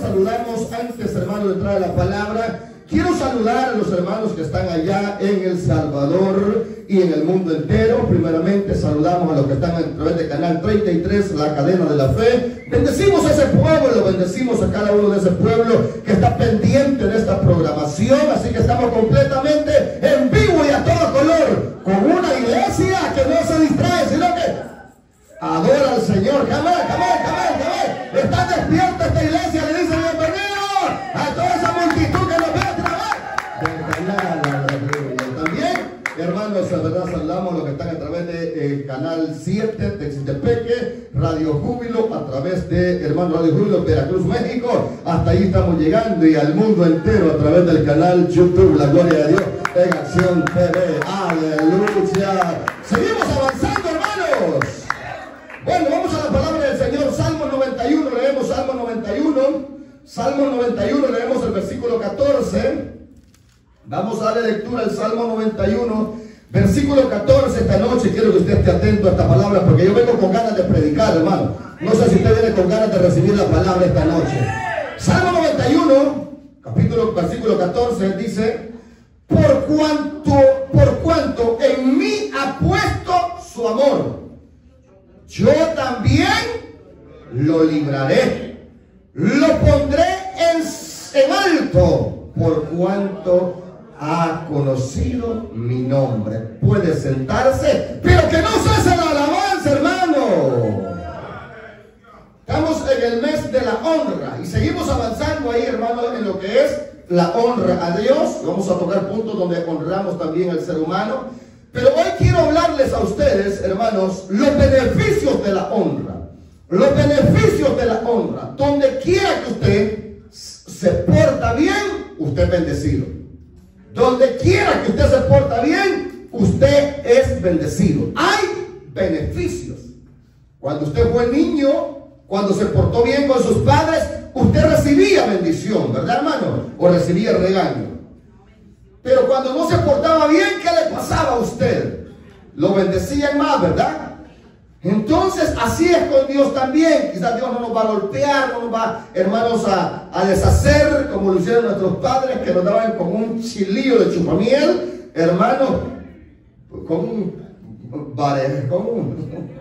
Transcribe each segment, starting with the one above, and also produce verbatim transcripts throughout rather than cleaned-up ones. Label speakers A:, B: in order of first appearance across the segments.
A: saludamos antes, hermano, de entrar a la palabra. Quiero saludar a los hermanos que están allá en El Salvador y en el mundo entero. Primeramente saludamos a los que están a través de Canal treinta y tres, la cadena de la fe. Bendecimos a ese pueblo, bendecimos a cada uno de ese pueblo que está pendiente de esta programación. Así que estamos completamente en vivo y a todo color, con una iglesia que no se distrae, sino que adora al Señor. Jamás, jamás, jamás, jamás. Está despierta esta iglesia, le dice bienvenido a toda esa multitud que nos ve a través del canal. También, hermanos, la verdad, saludamos a los que están a través de eh, Canal siete de Xitepeque, Radio Júbilo, a través de, hermano, Radio Júbilo, Veracruz, México. Hasta ahí estamos llegando, y al mundo entero a través del canal YouTube, la gloria de Dios, en Acción T V. Aleluya. Seguimos avanzando, hermanos. Bueno, vamos a la palabra del Señor. Salmo noventa y uno, leemos Salmo noventa y uno. Salmo noventa y uno, leemos el versículo catorce. Vamos a darle lectura al Salmo noventa y uno, versículo catorce. Esta noche quiero que usted esté atento a esta palabra, porque yo vengo con ganas de predicar, hermano. No sé si usted viene con ganas de recibir la palabra esta noche. Salmo noventa y uno, capítulo, versículo catorce, dice: Por cuanto, por cuanto en mí ha puesto su amor, yo también lo libraré, lo pondré en, en alto, por cuanto ha conocido mi nombre. Puede sentarse, pero que no cese la alabanza, hermano. Estamos en el mes de la honra y seguimos avanzando ahí, hermano, en lo que es la honra a Dios. Vamos a tocar puntos donde honramos también al ser humano. Pero hoy quiero hablarles a ustedes, hermanos, los beneficios de la honra. Los beneficios de la honra. Donde quiera que usted se porta bien, usted es bendecido. Donde quiera que usted se porta bien, usted es bendecido. Hay beneficios. Cuando usted fue niño, cuando se portó bien con sus padres, usted recibía bendición, ¿verdad, hermano? O recibía regaño. Pero cuando no se portaba bien, ¿qué le pasaba a usted? Lo bendecían más, ¿verdad? Entonces, así es con Dios también. Quizás Dios no nos va a golpear, no nos va, hermanos, a, a deshacer como lo hicieron nuestros padres, que nos daban con un chilillo de chupamiel, hermano, con un... Vale, con un...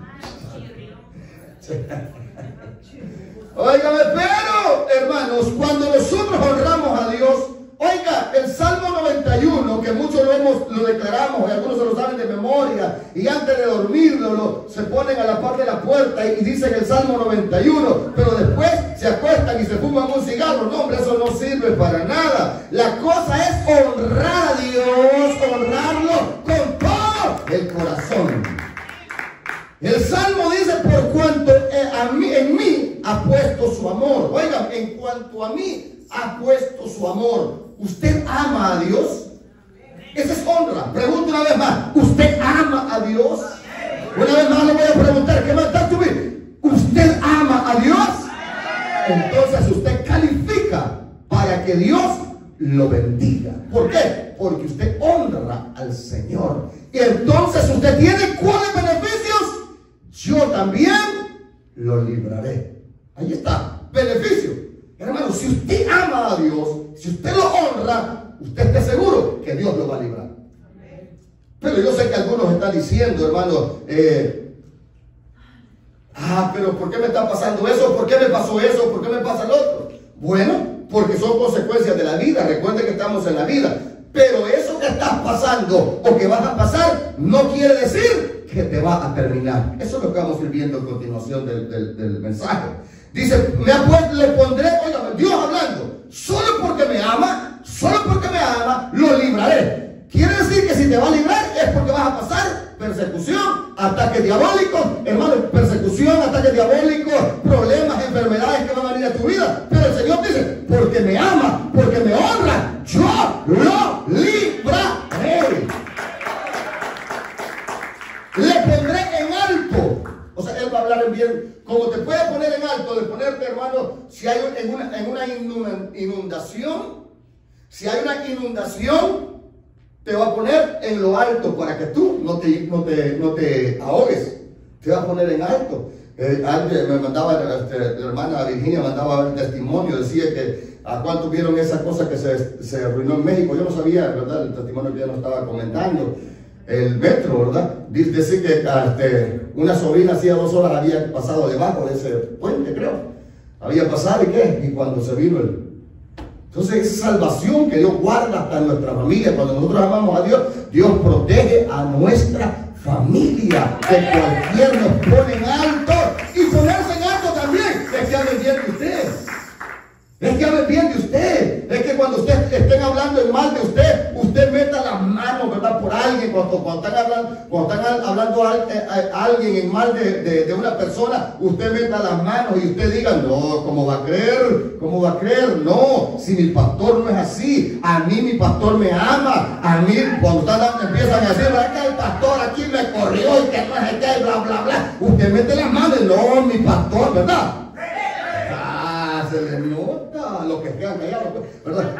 A: Óigame, pero, hermanos, cuando nosotros honramos a Dios, oiga, el Salmo noventa y uno, que muchos lo, hemos, lo declaramos, y algunos se lo saben de memoria, y antes de dormir lo, lo, se ponen a la par de la puerta y, y dicen el Salmo noventa y uno, pero después se acuestan y se fuman un cigarro. No, hombre, eso no sirve para nada. La cosa es honrar a Dios, honrarlo con todo el corazón. El Salmo dice: por cuanto a mí, en mí ha puesto su amor. Oigan, en cuanto a mí ha puesto su amor. ¿Usted ama a Dios? Esa es honra. Pregunto una vez más: ¿usted ama a Dios? Una vez más le voy a preguntar: ¿qué más está tu vida? ¿Usted ama a Dios? Entonces usted califica para que Dios lo bendiga. ¿Por qué? Porque usted honra al Señor. Y entonces usted tiene ¿cuáles beneficios? Yo también lo libraré. Ahí está, beneficio. Hermano, si usted ama a Dios, si usted lo honra, usted esté seguro que Dios lo va a librar. Pero yo sé que algunos están diciendo, hermano, eh, ah, pero ¿por qué me está pasando eso? ¿Por qué me pasó eso? ¿Por qué me pasa lo otro? Bueno, porque son consecuencias de la vida. Recuerde que estamos en la vida. Pero eso que estás pasando o que vas a pasar no quiere decir que te va a terminar. Eso es lo que vamos a ir viendo a continuación del, del, del mensaje. Dice: me ha puesto, le pondré, oiga, Dios hablando, solo porque me ama, solo porque me ama, lo libraré. Quiere decir que si te va a librar es porque vas a pasar persecución, ataques diabólicos, hermano, persecución, ataques diabólicos, problemas, enfermedades que van a venir a tu vida. Pero el Señor dice: porque me ama, porque me honra, yo lo libraré. Le pondré en alto. O sea, Él va a hablar en bien. Como te puede poner en alto, de ponerte, hermano, si hay un, en, una, en una inundación, si hay una inundación, te va a poner en lo alto para que tú no te, no te, no te ahogues. Te va a poner en alto. Eh, antes me mandaba, este, la hermana Virginia mandaba el testimonio, decía que a cuánto vieron esa cosa que se, se arruinó en México. Yo no sabía, ¿verdad? El testimonio que ella nos estaba comentando. El metro, ¿verdad? Dice decir que este, una sobrina hacía dos horas había pasado debajo de ese puente, creo. Había pasado y qué, y cuando se vino el... Entonces esa salvación que Dios guarda hasta en nuestra familia. Cuando nosotros amamos a Dios, Dios protege a nuestra familia. Que cualquier nos pone en alto, y ponerse en alto también es que hablen bien de usted. Es que hablen bien de usted. Es que cuando usted estén hablando en mal de usted, usted meta las manos, ¿verdad? Por alguien. Cuando, cuando están hablando, cuando están hablando a, a, a alguien en mal de, de, de una persona, usted meta las manos y usted diga, no, ¿cómo va a creer? ¿Cómo va a creer? No, si mi pastor no es así, a mí mi pastor me ama. A mí, cuando están, empiezan a decir, ¿verdad? Que el pastor aquí me corrió y que no sé qué, bla, bla, bla. Usted mete las manos, no, mi pastor, ¿verdad? Se le nota lo que quedan callados, ¿verdad?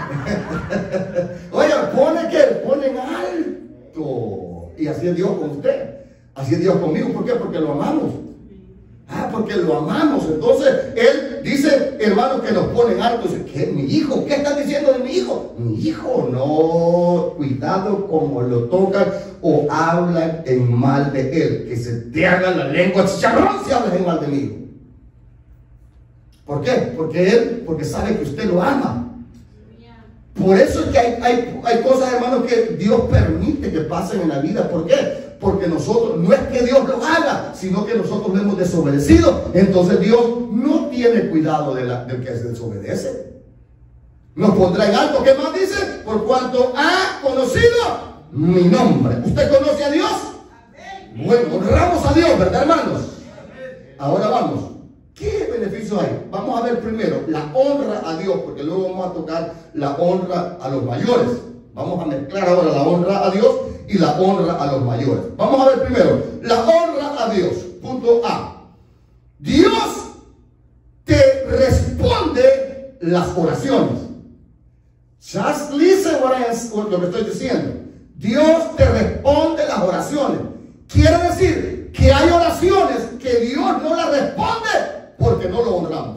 A: Oye, pone que ponen alto. Y así es Dios con usted. Así es Dios conmigo. ¿Por qué? Porque lo amamos. Ah, porque lo amamos. Entonces, Él dice, hermano, que nos ponen alto. Dice, ¿qué? ¿Mi hijo? ¿Qué están diciendo de mi hijo? Mi hijo, no. Cuidado como lo tocan o hablan en mal de él. Que se te haga la lengua chicharrón si hablas en mal de mi hijo. ¿Por qué? Porque Él, porque sabe que usted lo ama. Por eso es que hay, hay, hay cosas, hermanos, que Dios permite que pasen en la vida. ¿Por qué? Porque nosotros, no es que Dios lo haga, sino que nosotros lo hemos desobedecido. Entonces Dios no tiene cuidado de la, del que se desobedece. Nos pondrá en alto. ¿Qué más dice? Por cuanto ha conocido mi nombre. ¿Usted conoce a Dios? Bueno, honramos a Dios, ¿verdad, hermanos? Ahora vamos. ¿Qué beneficios hay? Vamos a ver primero la honra a Dios, porque luego vamos a tocar la honra a los mayores. Vamos a mezclar ahora la honra a Dios y la honra a los mayores. Vamos a ver primero la honra a Dios. Punto A. Dios te responde las oraciones. Just listen what I, lo que estoy diciendo. Dios te responde las oraciones. Quiere decir que hay oraciones que Dios no las responde porque no lo honramos.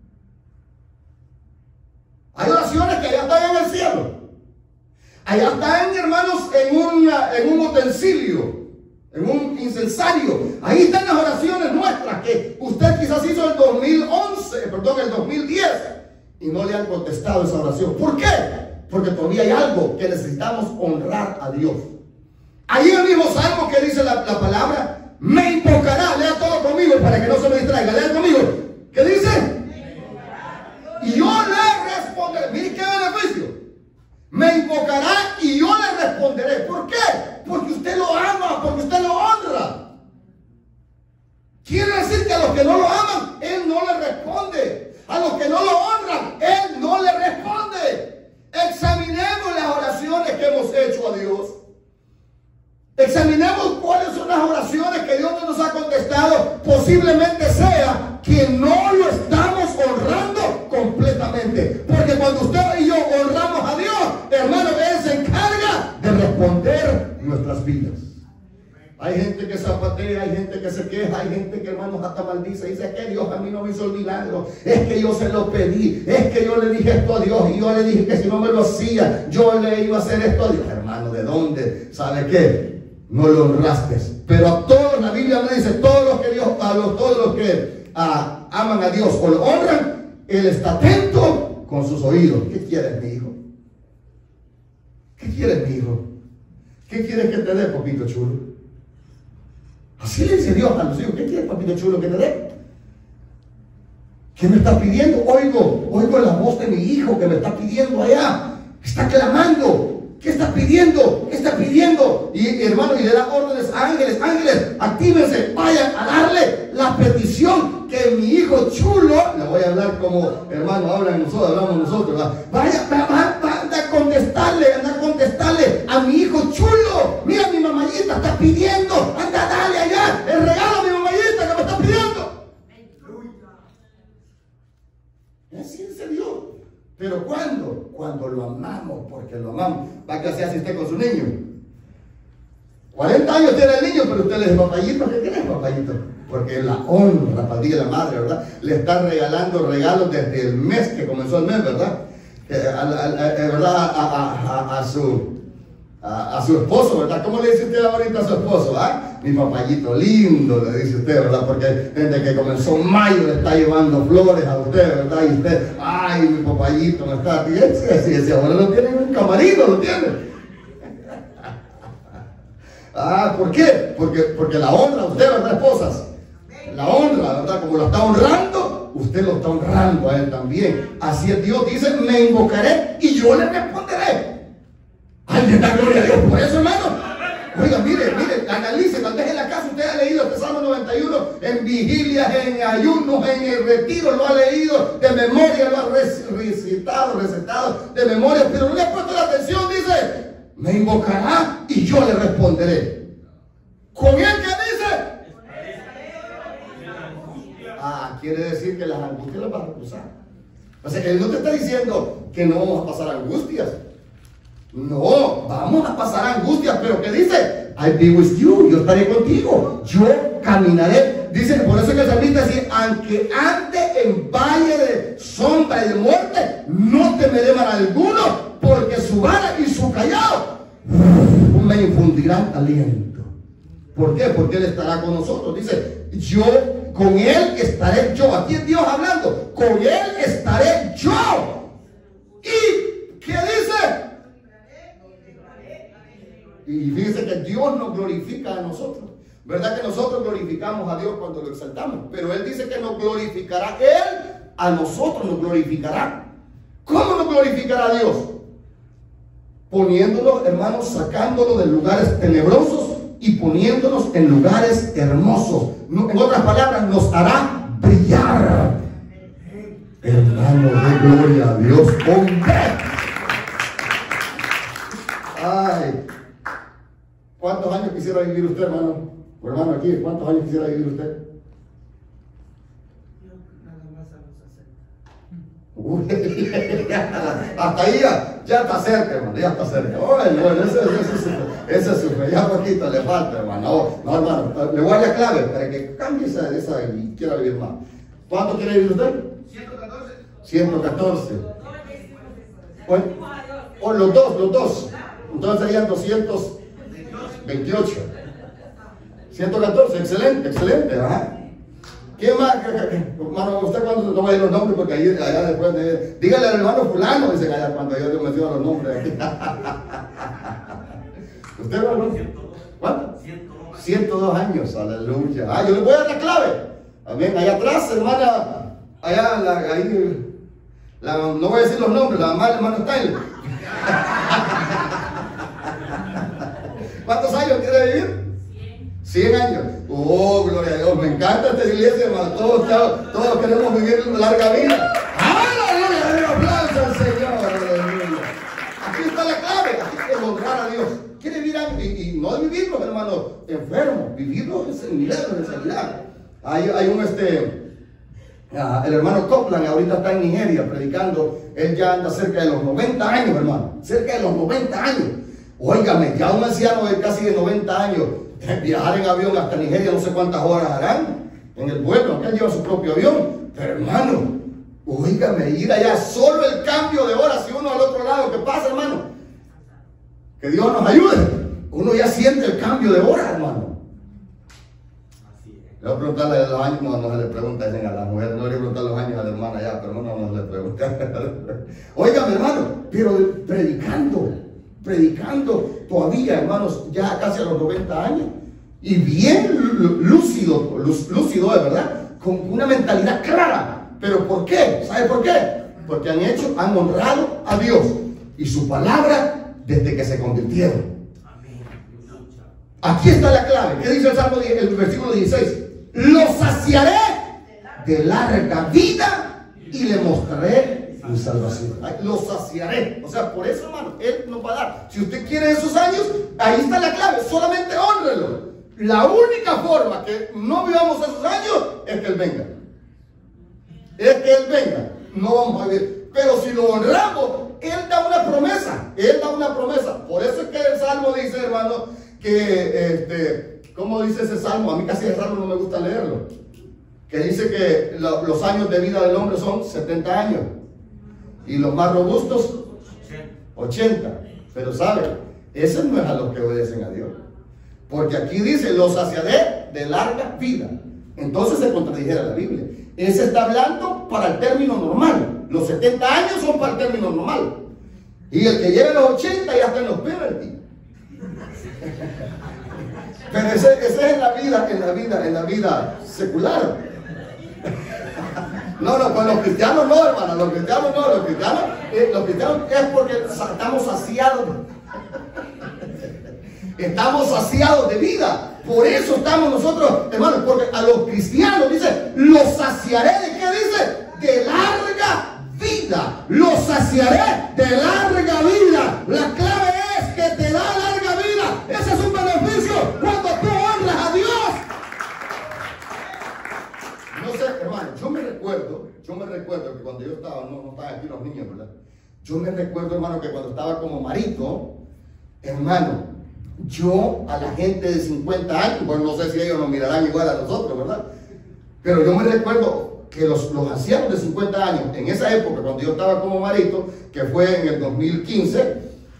A: Hay oraciones que allá están en el cielo. Allá están, hermanos, en, una, en un utensilio, en un incensario. Ahí están las oraciones nuestras que usted quizás hizo el dos mil once, perdón, el dos mil diez, y no le han contestado esa oración. ¿Por qué? Porque todavía hay algo que necesitamos honrar a Dios. Ahí el mismo salmo que dice la, la palabra, me invocará, lea todo conmigo para que no se me distraiga, lea conmigo. ¿Qué dice? Y yo le responderé. Mire qué beneficio. Me invocará y yo le responderé. ¿Por qué? Porque usted lo ama, porque usted lo honra. Quiere decir que a los que no lo aman, Él no le responde. A los que no lo honran, Él no le responde. Examinemos las oraciones que hemos hecho a Dios. Examinemos cuáles son las oraciones que Dios no nos ha contestado. Posiblemente sea que no lo estamos honrando completamente. Porque cuando usted y yo honramos a Dios, hermano, Él se encarga de responder nuestras vidas. Hay gente que zapatea, hay gente que se queja, hay gente que, hermanos, hasta maldice. Dice que Dios a mí no me hizo el milagro. Es que yo se lo pedí. Es que yo le dije esto a Dios. Y yo le dije que si no me lo hacía, yo le iba a hacer esto a Dios. Hermano, ¿de dónde? ¿Sabe qué? No lo honraste. Pero a todos, la Biblia me dice, todos los que Dios, a los, todos los que ah, aman a Dios o lo honran, Él está atento con sus oídos. ¿Qué quieres, mi hijo? ¿Qué quieres, mi hijo? ¿Qué quieres que te dé, papito chulo? Así le dice Dios a los hijos. ¿Qué quieres, papito chulo, que te dé? ¿Qué me está pidiendo? Oigo, oigo la voz de mi hijo que me está pidiendo allá. Está clamando. ¿Qué está pidiendo? ¿Qué está pidiendo? Y hermano, y le da órdenes, ángeles, ángeles, actívense, vayan a darle la petición que mi hijo chulo, le voy a hablar como hermano, hablan nosotros, hablamos nosotros, ¿verdad? Vaya, va, va, va, anda a contestarle, anda a contestarle a mi hijo chulo. Mira, mi mamayita está pidiendo, anda, dale allá el regalo a mi mamayita que me está pidiendo. Así dice Dios. ¿Pero cuándo? Cuando lo amamos, porque lo amamos. Va a que así esté con su niño. cuarenta años tiene el niño, pero usted le dice, papayito, ¿qué quieres, papayito? Porque la honra para el Día de la Madre, ¿verdad? Le están regalando regalos desde el mes que comenzó el mes, ¿verdad? Eh, a, a, a, ¿verdad? A, a, a, a su... A, a su esposo, ¿verdad? ¿Cómo le dice usted ahorita a su esposo? ¿Ah? Mi papayito lindo, le dice usted, ¿verdad? Porque desde que comenzó mayo le está llevando flores a usted, ¿verdad? Y usted, ay, mi papayito me está... Y ese, ese ahora lo tiene en un camarino, lo tiene. Ah, ¿por qué? Porque, porque la honra a usted, ¿verdad, esposas? La honra, ¿verdad? Como lo está honrando, usted lo está honrando a él también. Así es, Dios dice, me invocaré y yo le responderé. Alguien da gloria a Dios por eso, hermano. Oiga, mire, mire, analice, tal vez en la casa usted ha leído este Salmo noventa y uno en vigilias, en ayunos, en el retiro, lo ha leído de memoria, lo ha recitado, recetado de memoria, pero no le ha puesto la atención, dice, me invocará y yo le responderé. ¿Con él qué dice? Ah, quiere decir que las angustias las vas a cruzar. O sea, que él no te está diciendo que no vamos a pasar angustias. No, vamos a pasar angustias, pero ¿qué dice? I'll be with you, yo estaré contigo, yo caminaré. Dice, por eso que el salmista dice, aunque ande en valle de sombra y de muerte, no temeré mal alguno, porque su vara y su callado me infundirán aliento. ¿Por qué? Porque él estará con nosotros. Dice, yo, con él estaré yo. Aquí es Dios hablando, con él estaré yo. ¿Y qué dice? Y fíjense que Dios nos glorifica a nosotros. ¿Verdad que nosotros glorificamos a Dios cuando lo exaltamos? Pero Él dice que nos glorificará. Él a nosotros nos glorificará. ¿Cómo nos glorificará Dios? Poniéndonos, hermanos, sacándonos de lugares tenebrosos y poniéndonos en lugares hermosos. En otras palabras, nos hará brillar. Hermano, de gloria a Dios. ¡Hombre! Ay. ¿Cuántos años quisiera vivir usted, hermano? O hermano aquí, ¿cuántos años quisiera vivir usted?
B: Yo nada más a los sesenta.
A: Uy, hasta ahí ya, ya está cerca, hermano, ya está cerca. Oye, bueno, ese, ese, ese es su ya poquito le falta, hermano. No, hermano, le voy a dar la clave para que cambie esa, esa y quiera vivir más. ¿Cuánto quiere vivir usted?
B: ciento catorce.
A: ciento catorce. Bueno, o los dos, los dos. Entonces serían doscientos veintiocho. ciento catorce, excelente, excelente. Ajá. ¿Qué más? Hermano, usted cuando no va a ir los nombres porque ahí, allá después de, dígale al hermano fulano, dice allá cuando yo le menciono los nombres. ¿Usted, hermano? ¿Cuánto? ciento dos años, aleluya. Ah, yo le voy a dar la clave. Amén. Allá atrás, hermana, allá, la, ahí, la, no voy a decir los nombres, la mamá del hermano Tyler. ¿Cuántos años quiere vivir? cien años. Oh, gloria a Dios. Me encanta esta iglesia, hermano. Todos, todos, todos queremos vivir una larga vida. ¡Aleluya! ¡Aplausos al Señor! ¡Aleluya! Aquí está la clave. Aquí hay que honrar a Dios. Quiere vivir y, y no vivirlo, hermano, enfermo. Vivirlo es el milagro de sanidad. Hay, hay un este. Uh, el hermano Copeland ahorita está en Nigeria predicando. Él ya anda cerca de los noventa años, hermano. Cerca de los noventa años. Óigame, ya un anciano de casi de noventa años, viajar en avión hasta Nigeria, no sé cuántas horas harán en el vuelo, aunque él lleva su propio avión. Pero hermano, óigame, ir allá, solo el cambio de horas, si uno al otro lado, ¿qué pasa, hermano? Que Dios nos ayude. Uno ya siente el cambio de hora, hermano. Le voy a preguntarle los años, no, no se le pregunta a las mujeres, no le voy a preguntar los años a la hermana ya, pero no, no, no se le pregunta. Óigame, hermano, pero predicando. predicando todavía, hermanos, ya casi a los noventa años, y bien lúcido, lúcido de verdad, con una mentalidad clara. ¿Pero por qué? ¿Sabe por qué? Porque han hecho, han honrado a Dios y su palabra desde que se convirtieron. Aquí está la clave. ¿Qué dice el Salmo, el versículo dieciséis? Lo saciaré de larga vida y le mostraré mi salvación. Lo saciaré. O sea, por eso, hermano, Él nos va a dar. Si usted quiere esos años, ahí está la clave. Solamente hónrelo. La única forma que no vivamos esos años es que Él venga. Es que Él venga. No vamos a vivir. Pero si lo honramos, Él da una promesa. Él da una promesa. Por eso es que el Salmo dice, hermano, que este, ¿Cómo dice ese salmo? A mí casi el salmo no me gusta leerlo. Que dice que lo, los años de vida del hombre son setenta años. Y los más robustos, ochenta. Pero ¿sabe? Ese no es a los que obedecen a Dios. Porque aquí dice, los saciaré de larga vida. Entonces se contradijera la Biblia. Ese está hablando para el término normal. Los setenta años son para el término normal. Y el que lleve los ochenta ya está en los puberty. Pero ese, ese es en la vida, en la vida, en la vida secular. No, no, pues los cristianos no, hermano, los cristianos no, los cristianos, eh, los cristianos es porque estamos saciados. Estamos saciados de vida. Por eso estamos nosotros, hermanos, porque a los cristianos dice, los saciaré de qué dice, de larga vida. Los saciaré de larga vida. La clave es que te da larga vida. Ese es un beneficio cuando tú honras a Dios. No sé, hermano, yo me recuerdo, yo me recuerdo que cuando yo estaba, no, no estaban aquí los niños, ¿verdad? Yo me recuerdo, hermano, que cuando estaba como marito, hermano, yo a la gente de cincuenta años, bueno, no sé si ellos nos mirarán igual a nosotros, ¿verdad? Pero yo me recuerdo que los, los ancianos de cincuenta años, en esa época, cuando yo estaba como marito, que fue en el dos mil quince,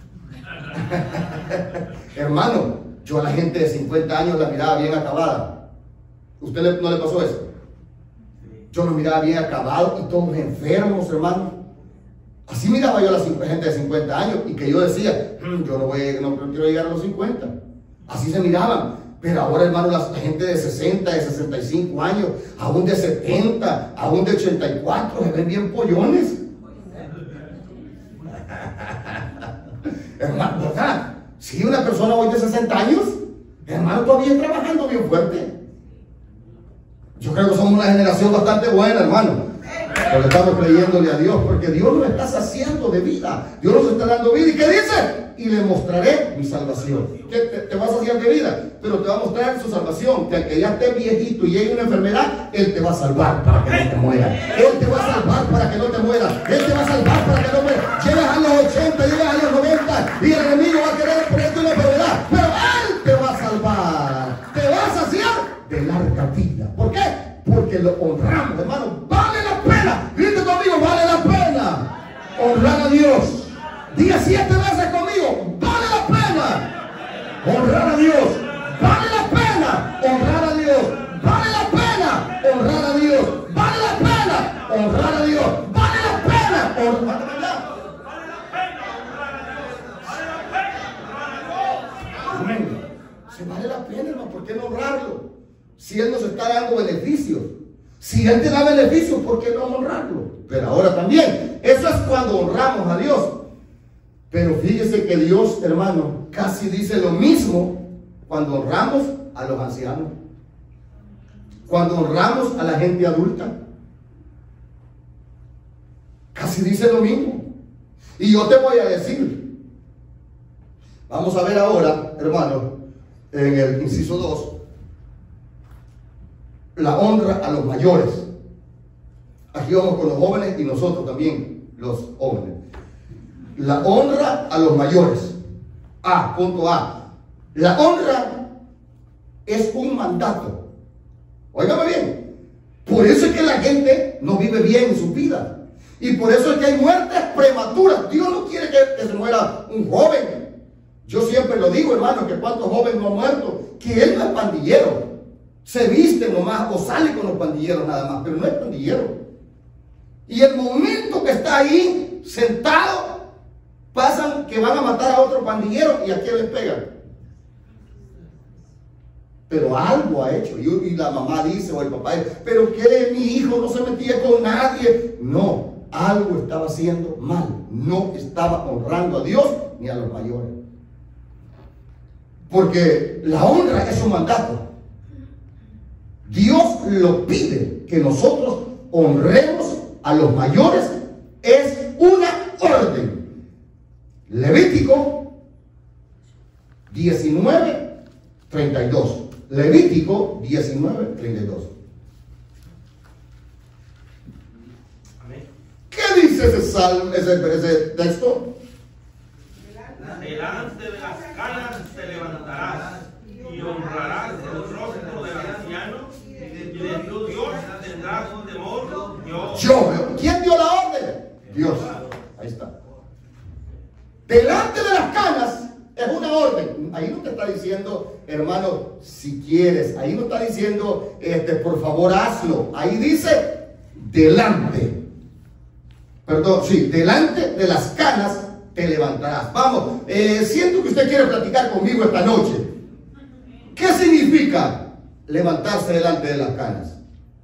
A: hermano, yo a la gente de cincuenta años la miraba bien acabada. ¿Usted le, no le pasó eso? Yo los miraba bien acabados y todos enfermos, hermano. Así miraba yo a la gente de cincuenta años y que yo decía, mmm, yo no, voy, no, no quiero llegar a los cincuenta. Así se miraban. Pero ahora, hermano, la gente de sesenta, de sesenta y cinco años, aún de setenta, aún de ochenta y cuatro, se ven bien pollones. Hermano, ¿verdad? Si una persona hoy de sesenta años, hermano, todavía está trabajando bien fuerte. Yo creo que somos una generación bastante buena, hermano. Porque estamos creyéndole a Dios, porque Dios nos está saciando de vida. Dios nos está dando vida. ¿Y qué dice? Y le mostraré mi salvación. ¿Qué te, te va a saciar de vida? Pero te va a mostrar su salvación. Que al que ya esté viejito y llegue una enfermedad, Él te va a salvar para que no te mueras. Él te va a salvar para que no te mueras. Él te va a salvar para que no mueras. Llegas a los ochenta, llegas a los noventa y el enemigo va a querer ponerte una enfermedad. Pero Él te va a salvar. Te va a saciar de larga vida. ¿Por qué? Porque lo honramos, hermano. Vale la pena. Grite conmigo, vale la pena honrar a Dios. Diga siete veces conmigo, vale la pena honrar a Dios. Vale la pena honrar a Dios. Vale la pena honrar a Dios. Vale la pena honrar a Dios. Vale la pena honrar a Dios. Amén. Se vale la pena, hermano. ¿Por qué no honrarlo? Si Él nos está dando beneficios, si Él te da beneficios, ¿por qué no honrarlo? Pero ahora también, eso es cuando honramos a Dios. Pero fíjese que Dios, hermano, casi dice lo mismo cuando honramos a los ancianos, cuando honramos a la gente adulta. Casi dice lo mismo. Y yo te voy a decir, vamos a ver ahora, hermano, en el inciso dos, la honra a los mayores. Aquí vamos con los jóvenes y nosotros también, los jóvenes. La honra a los mayores. A, punto A. La honra es un mandato. Óigame bien. Por eso es que la gente no vive bien en su vida. Y por eso es que hay muertes prematuras. Dios no quiere que, que se muera un joven. Yo siempre lo digo, hermano, que cuántos jóvenes no han muerto. Que él no es pandillero. Se viste nomás o sale con los pandilleros nada más, pero no es pandillero. Y el momento que está ahí sentado, pasan que van a matar a otro pandillero y a quién les pegan. Pero algo ha hecho. Y, y la mamá dice, o el papá dice, pero que mi hijo no se metía con nadie. No, algo estaba haciendo mal. No estaba honrando a Dios ni a los mayores. Porque la honra es un mandato. Dios lo pide, que nosotros honremos a los mayores. Es una orden. Levítico diecinueve, treinta y dos. Levítico diecinueve, treinta y dos.
B: Amén.
A: ¿Qué dice ese salmo, ese, ese texto?
B: Delante de las canas te levantarás y honrarás
A: Yo. ¿Quién dio la orden? Dios. Ahí está. Delante de las canas es una orden. Ahí no te está diciendo, hermano, si quieres. Ahí no está diciendo, este, por favor, hazlo. Ahí dice, delante. Perdón, sí, delante de las canas te levantarás. Vamos, eh, siento que usted quiere platicar conmigo esta noche. ¿Qué significa levantarse delante de las canas?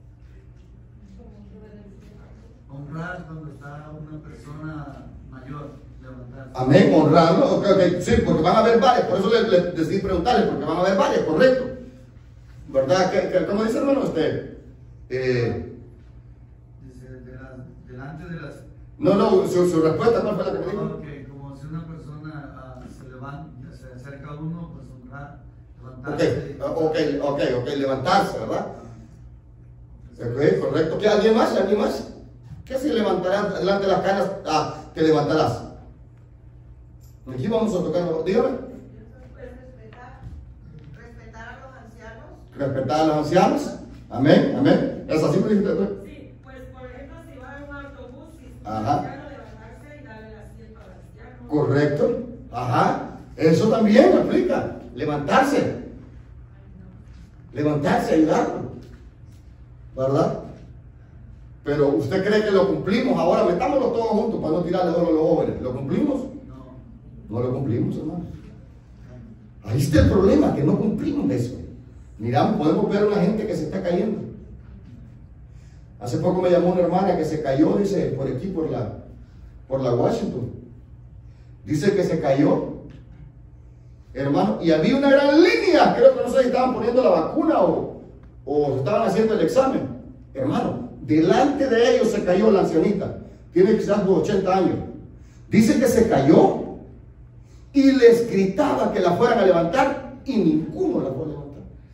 C: Honrar cuando está una persona mayor, levantarse.
A: Amén, honrarlo. Okay, okay. Sí, porque van a haber varias. Por eso les le, le decidí preguntarle, porque van a haber varias, correcto. ¿Verdad? ¿Qué, qué, ¿Cómo dice, hermano usted? Eh,
C: Dice, de la, delante de las...
A: no, no, su, su respuesta, ¿cuál fue la que me dijo?
C: Ok, como si una persona uh, se levanta, se acerca a uno, pues honrar,
A: Ok,
C: levantarse.
A: ok, ok, ok, levantarse, ¿verdad? Ok, correcto. ¿Qué? ¿Alguien más? ¿Alguien más? ¿Qué si levantarás delante de las canas? Ah, te levantarás. Aquí vamos a tocar, dígame.
D: Pues respetar, respetar a los ancianos.
A: Respetar a los ancianos. Amén, amén. ¿Es así, me dijiste tú?
D: Sí, pues por ejemplo, si va en un autobús y
A: Ajá.
D: anciano levantarse y darle el asiento al anciano.
A: Correcto. Ajá. Eso también aplica. Levantarse. Levantarse, ayudarlo. ¿Verdad? Pero usted cree que lo cumplimos ahora, metámoslo todos juntos para no tirarle oro a los jóvenes. ¿Lo cumplimos?
C: No.
A: No lo cumplimos, hermano. Ahí está el problema, que no cumplimos eso. Miramos, podemos ver a una gente que se está cayendo. Hace poco me llamó una hermana que se cayó, dice, por aquí, por la, por la Washington. Dice que se cayó, hermano, y había una gran línea. Creo que no sé si estaban poniendo la vacuna o, o estaban haciendo el examen. Hermano, delante de ellos se cayó la ancianita. Tiene quizás unos ochenta años. Dice que se cayó y les gritaba que la fueran a levantar y ninguno la fue a levantar.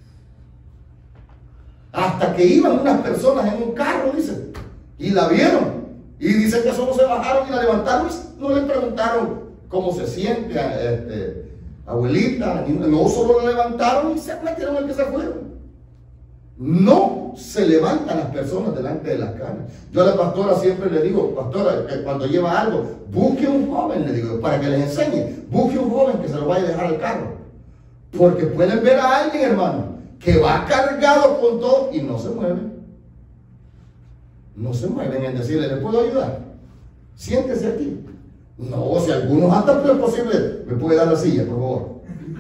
A: Hasta que iban unas personas en un carro, dice, y la vieron. Y dicen que solo se bajaron y la levantaron. No le preguntaron cómo se siente, este, abuelita. No, solo la levantaron y se metieron el que se fueron. No se levantan las personas delante de las canas. Yo a la pastora siempre le digo, pastora, que cuando lleva algo, busque un joven, le digo, para que les enseñe. Busque un joven que se lo vaya a dejar al carro. Porque pueden ver a alguien, hermano, que va cargado con todo y no se mueve. No se mueven en decirle, ¿le puedo ayudar? Siéntese aquí. No, si algunos hasta es posible, me puede dar la silla, por favor.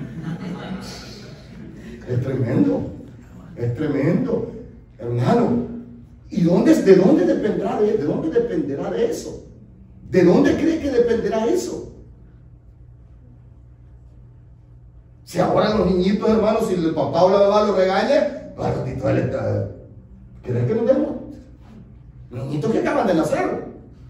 A: Es tremendo. Es tremendo, hermano. ¿Y dónde, de dónde dependerá de, de dónde dependerá de eso? ¿De dónde cree que dependerá eso? Si ahora los niñitos, hermanos, si el papá o la mamá los regaña, al ratito él está. ¿Crees que nos demos? Niñitos que acaban de nacer.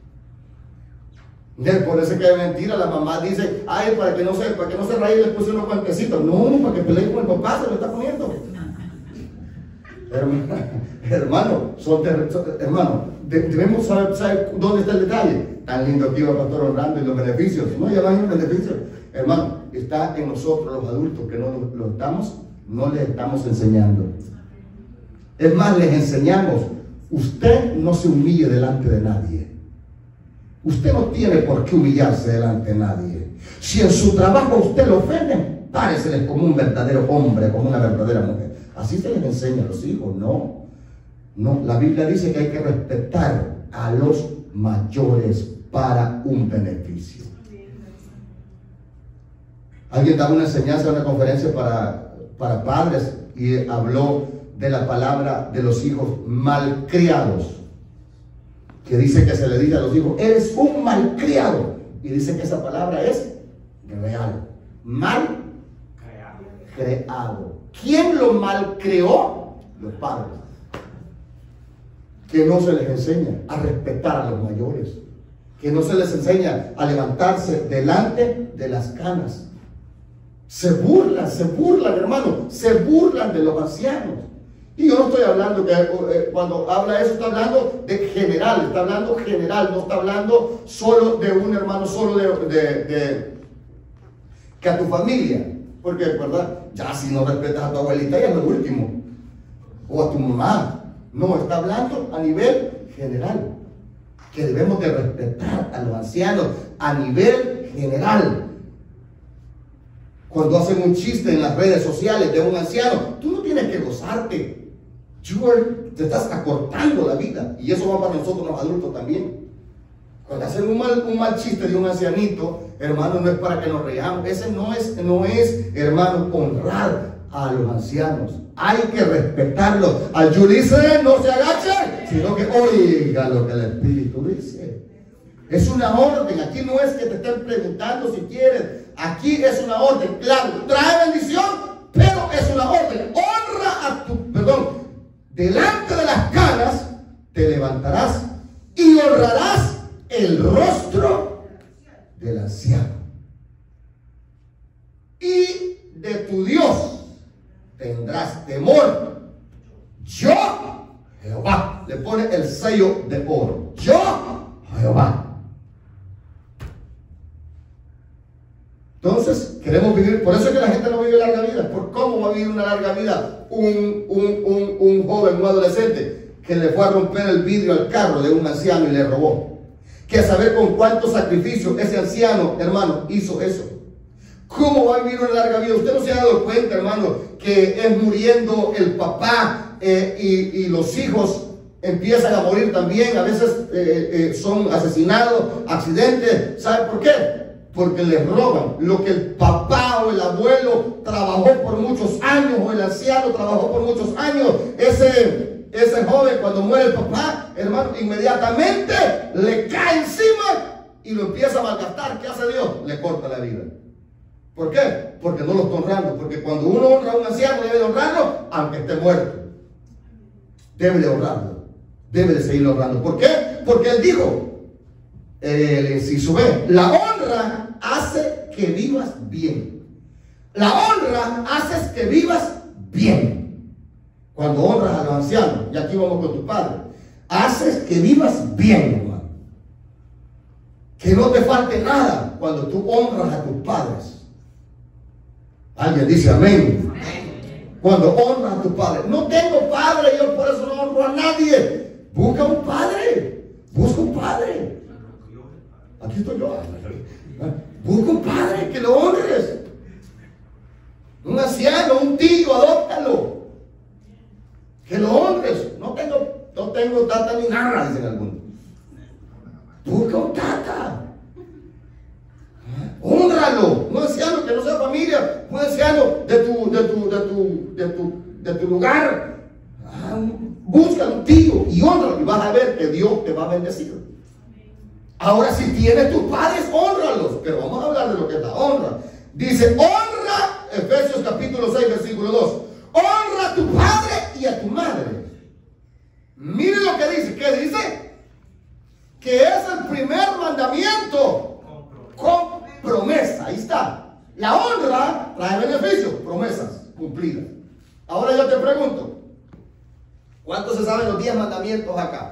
A: Por eso que es mentira, la mamá dice, ay, para que no se, para que no se raye les puse unos guantecitos. No, para que pelee con el papá, se lo está poniendo. Hermano, hermano, son son, hermano, debemos saber, saber dónde está el detalle. Tan lindo que iba el pastor honrando y los beneficios. No, ya van los beneficios. Hermano, está en nosotros los adultos que no lo, lo estamos, no les estamos enseñando. Es más, les enseñamos, usted no se humille delante de nadie. Usted no tiene por qué humillarse delante de nadie. Si en su trabajo usted lo ofende, páreseles como un verdadero hombre, como una verdadera mujer. Así se les enseña a los hijos, no. No, la Biblia dice que hay que respetar a los mayores para un beneficio. Alguien daba una enseñanza, una conferencia para, para padres y habló de la palabra de los hijos malcriados. Que dice que se le dice a los hijos, eres un malcriado. Y dice que esa palabra es real. Mal creado. ¿Quién lo malcreó? Los padres. Que no se les enseña a respetar a los mayores. Que no se les enseña a levantarse delante de las canas. Se burlan, se burlan, hermano. Se burlan de los ancianos. Y yo no estoy hablando que eh, cuando habla eso, está hablando de general, está hablando general, no está hablando solo de un hermano, solo de, de, de que a tu familia. Porque, ¿verdad? Ya si no respetas a tu abuelita, ya es lo último. O a tu mamá. No, está hablando a nivel general. que debemos de respetar a los ancianos a nivel general. Cuando hacen un chiste en las redes sociales de un anciano, tú no tienes que gozarte. You are, te estás acortando la vida. Y eso va para nosotros los adultos también. Cuando hacen un mal, un mal chiste de un ancianito, hermano, no es para que nos reamos. Ese no es, no es, hermano, honrar a los ancianos. Hay que respetarlos. Al Yulice no se agache, sino que oiga lo que el Espíritu dice. Es una orden. Aquí no es que te estén preguntando si quieres. Aquí es una orden. Claro, trae bendición, pero es una orden. Honra a tu, perdón, delante de las caras te levantarás y honrarás el rostro del anciano. Y de tu Dios tendrás temor. Yo, Jehová. Le pone el sello de oro. Yo, Jehová. Entonces, queremos vivir, por eso es que la gente no vive larga vida. ¿Por cómo va a vivir una larga vida un, un, un, un joven, un adolescente que le fue a romper el vidrio al carro de un anciano y le robó? Que a saber con cuánto sacrificio ese anciano, hermano, hizo eso. ¿Cómo va a vivir una larga vida? Usted no se ha dado cuenta, hermano, que es muriendo el papá eh, y, y los hijos empiezan a morir también. A veces eh, eh, son asesinados, accidentes. ¿Sabe por qué? Porque les roban lo que el papá o el abuelo trabajó por muchos años, o el anciano trabajó por muchos años. Ese, ese joven, cuando muere el papá, hermano, inmediatamente le cae encima y lo empieza a malgastar. ¿Qué hace Dios? Le corta la vida. ¿Por qué? Porque no lo está honrando. Porque cuando uno honra a un anciano, debe de honrarlo, aunque esté muerto. Debe de honrarlo. Debe de seguirlo honrando. ¿Por qué? Porque él dijo, el inciso B, la honra hace que vivas bien. La honra hace que vivas bien. Cuando honras a los ancianos, y aquí vamos con tu padre, haces que vivas bien, hermano. Que no te falte nada cuando tú honras a tus padres. Alguien dice amén. Amén. Cuando honras a tus padres. No tengo padre, yo por eso no honro a nadie. Busca un padre. Busca un padre. Aquí estoy yo. Busca un padre que lo honres. Un anciano, un tío, adóptalo. Que lo honres. No tengo, no tengo tata ni nada, dicen algunos. Busca un tata. Hónralo. Un anciano que no sea familia. Un anciano de tu, de tu, de tu, de tu, de tu lugar. Ah, busca un tío y honralo. Y vas a ver que Dios te va a bendecir. Ahora, si tienes tus padres, honralos. Pero vamos a hablar de lo que es la honra. Dice, honra, Efesios capítulo seis, versículo dos. Honra a tu padre y a tu madre. Mire lo que dice. ¿Qué dice? Que es el primer mandamiento con promesa. Ahí está. La honra trae beneficios, promesas cumplidas. Ahora yo te pregunto, ¿cuántos se saben los diez mandamientos acá?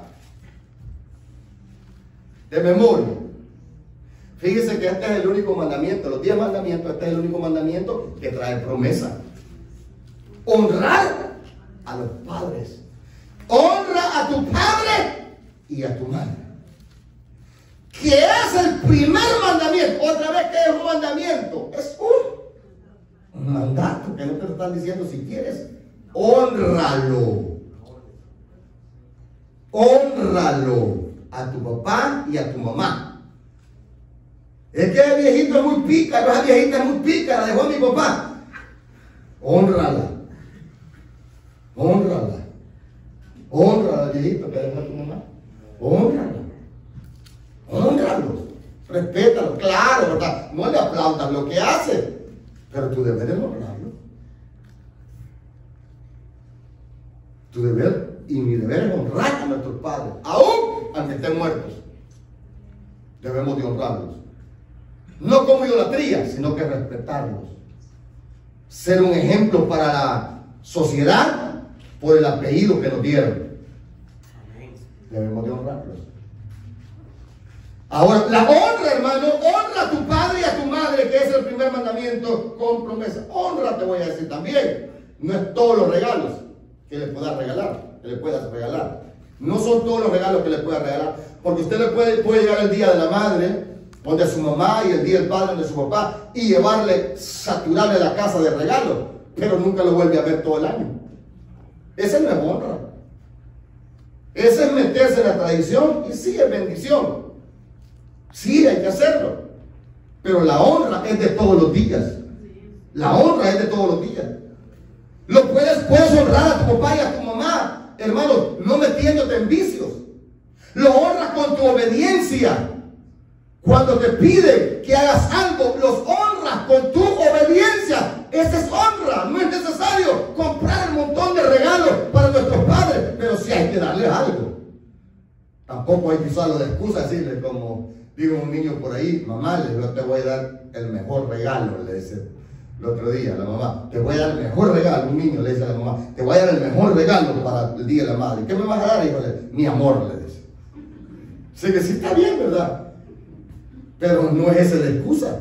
A: De memoria. Fíjese que este es el único mandamiento, los diez mandamientos, este es el único mandamiento que trae promesa. Honrar a los padres. Honra a tu padre y a tu madre. Que es el primer mandamiento. Otra vez, que es un mandamiento. Es un, un mandato que no te lo están diciendo si quieres. Honralo. Honralo a tu papá y a tu mamá. Es que el viejito es muy pícaro, esa viejita es muy pícara, dejó a mi papá. Honrala. Honrala. Honrala al viejito que dejó a tu mamá. Honrala. Honralo. Respétalo. Claro, ¿verdad? No le aplaudas lo que hace, pero tú debes de honrarlo. Tu deber y mi deber es honrar a nuestros padres, aún aunque estén muertos. Debemos de honrarlos. No como idolatría, sino que respetarlos. Ser un ejemplo para la sociedad por el apellido que nos dieron. Debemos de honrarlos. Ahora, la honra, hermano, honra a tu padre y a tu madre, que es el primer mandamiento con promesa. Honra, te voy a decir también. No es todos los regalos que le puedas regalar, que le puedas regalar. No son todos los regalos que le puedas regalar. Porque usted le puede, puede llegar el día de la madre, o de su mamá, y el día del padre, de su papá, y llevarle, saturarle la casa de regalos, pero nunca lo vuelve a ver todo el año. Esa no es honra. Ese es meterse en la tradición, y sí es bendición. Sí, hay que hacerlo. Pero la honra es de todos los días. La honra es de todos los días. Lo puedes, puedes honrar a tu papá y a tu mamá, hermano, no metiéndote en vicios. Lo honras con tu obediencia. Cuando te piden que hagas algo, los honras con tu obediencia. Esa es honra. No es necesario comprar un montón de regalos para nuestros padres, pero sí hay que darles algo. Tampoco hay que usarlo de excusa, decirle como digo un niño por ahí: mamá, yo te voy a dar el mejor regalo, le dice el otro día a la mamá. Te voy a dar el mejor regalo. Un niño le dice a la mamá: te voy a dar el mejor regalo para el día de la madre. ¿Qué me vas a dar, hijo? Mi amor, le dice. Sé que sí está bien, ¿verdad? Pero no es esa la excusa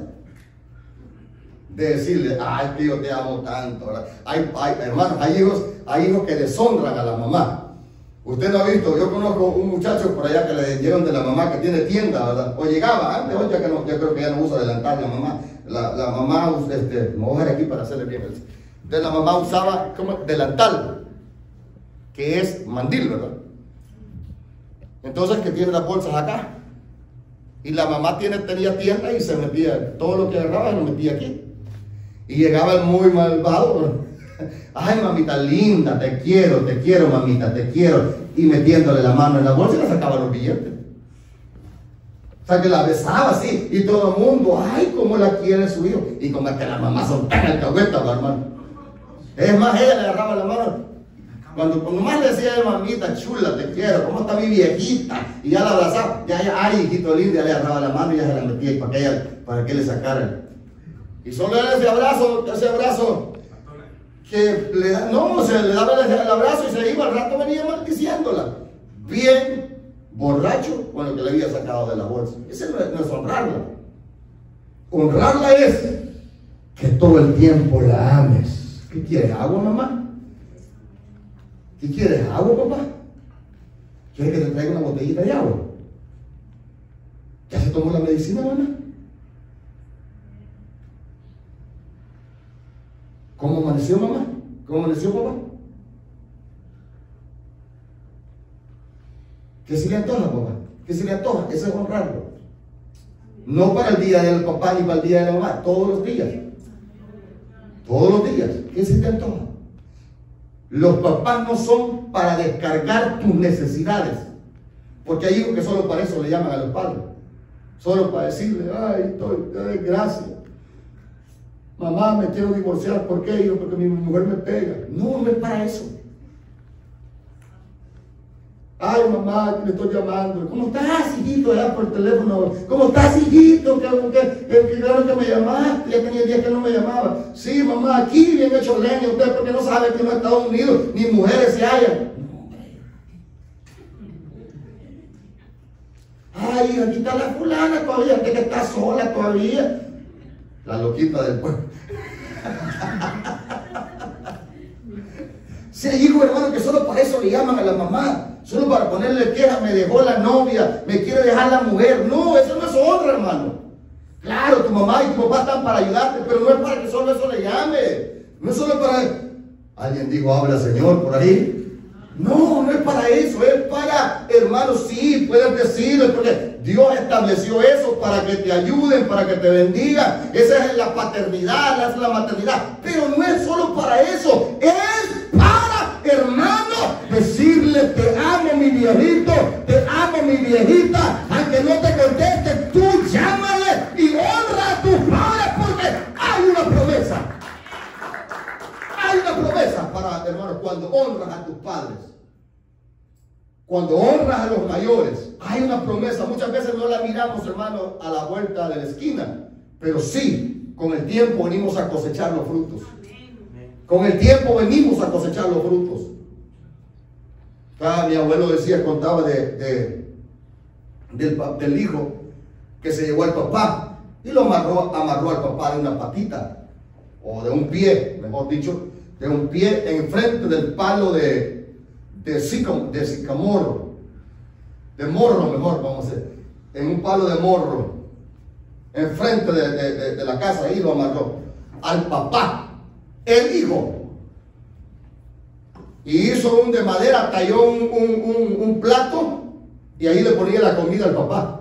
A: de decirle: ay, que yo te amo tanto, ¿verdad? Hay, hay, hermanos, hay hijos, hay hijos que deshonran a la mamá. Usted no ha visto, yo conozco un muchacho por allá que le dieron de la mamá que tiene tienda, ¿verdad? O llegaba antes, hoy ya que no, yo creo que ya no usa delantal la mamá. La, la mamá, este, me voy a dejar aquí para hacerle bien. Entonces la mamá usaba como delantal, que es mandil, ¿verdad? Entonces, que tiene las bolsas acá. Y la mamá tiene, tenía tienda y se metía, todo lo que agarraba lo metía aquí. Y llegaba el muy malvado, ¿no? Ay, mamita linda, te quiero, te quiero, mamita, te quiero. Y metiéndole la mano en la bolsa y le sacaba los billetes. O sea, que la besaba así. Y todo el mundo: ay, cómo la quiere su hijo. Y como es que las mamás son tan alcahuetas, hermano. Es más, ella le agarraba la mano. Cuando, cuando más le decía: mamita chula, te quiero, ¿cómo está mi viejita? Y ya la abrazaba, ya, ya, ay, hijito lindo, ya le agarraba la mano y ya se la metía para que, ella, para que le sacara. Y solo era ese abrazo, ese abrazo que le da, no, se le daba el, el abrazo y se iba, al rato venía maldiciéndola. Bien borracho con lo que le había sacado de la bolsa. Ese no es, no es honrarla. Honrarla es que todo el tiempo la ames. ¿Qué quieres, agua, mamá? ¿Qué quieres, agua, papá? ¿Quieres que te traiga una botellita de agua? ¿Ya se tomó la medicina, mamá? ¿Cómo amaneció, mamá? ¿Cómo amaneció, papá? ¿Qué se le antoja, papá? ¿Qué se le antoja? Eso es honrarlo. No para el día del papá ni para el día de la mamá, todos los días. Todos los días. ¿Qué se te antoja? Los papás no son para descargar tus necesidades, porque hay hijos que solo para eso le llaman a los padres, solo para decirle: ay, estoy, ay, gracias, mamá, me quiero divorciar. ¿Por qué, hijo? Porque mi mujer me pega. No, no es para eso. Ay, mamá, que le estoy llamando. ¿Cómo estás, hijito? Allá por el teléfono. ¿Cómo estás, hijito? Que, que, que, que claro que me llamaste. Ya tenía días que no me llamaba. Sí, mamá, aquí bien hecho leña. Usted porque no sabe que en los Estados Unidos ni mujeres se hallan. Ay, aquí está la fulana todavía. Usted que está sola todavía. La loquita del pueblo. Si hay hijos, hermano, que solo para eso le llaman a la mamá. Solo para ponerle queja: me dejó la novia, me quiere dejar la mujer. No, eso no es honra, hermano. Claro, tu mamá y tu papá están para ayudarte, pero no es para que solo eso le llame. No es solo para... Alguien dijo: habla, Señor, por ahí. No, no es para eso, es para, hermano, sí, puedes decirlo, porque Dios estableció eso para que te ayuden, para que te bendigan. Esa es la paternidad, esa es la maternidad. Pero no es solo para eso, es para, hermano, decirle: te amo, mi viejito, te amo, mi viejita. Aunque no te conteste, tú llámale y honra a tus padres, porque hay una promesa. Hay una promesa para, hermanos, cuando honras a tus padres, cuando honras a los mayores, hay una promesa. Muchas veces no la miramos, hermanos, a la vuelta de la esquina, pero sí, con el tiempo venimos a cosechar los frutos. Con el tiempo venimos a cosechar los frutos. Ah, mi abuelo decía, contaba de, de, del, del hijo que se llevó al papá y lo amarró, amarró al papá de una patita, o de un pie, mejor dicho, de un pie enfrente del palo de, de, sicam, de sicamoro. de morro mejor, vamos a hacer, en un palo de morro, enfrente de, de, de, de la casa, ahí lo amarró, al papá, el hijo. Y hizo un de madera, talló un, un, un, un plato y ahí le ponía la comida al papá.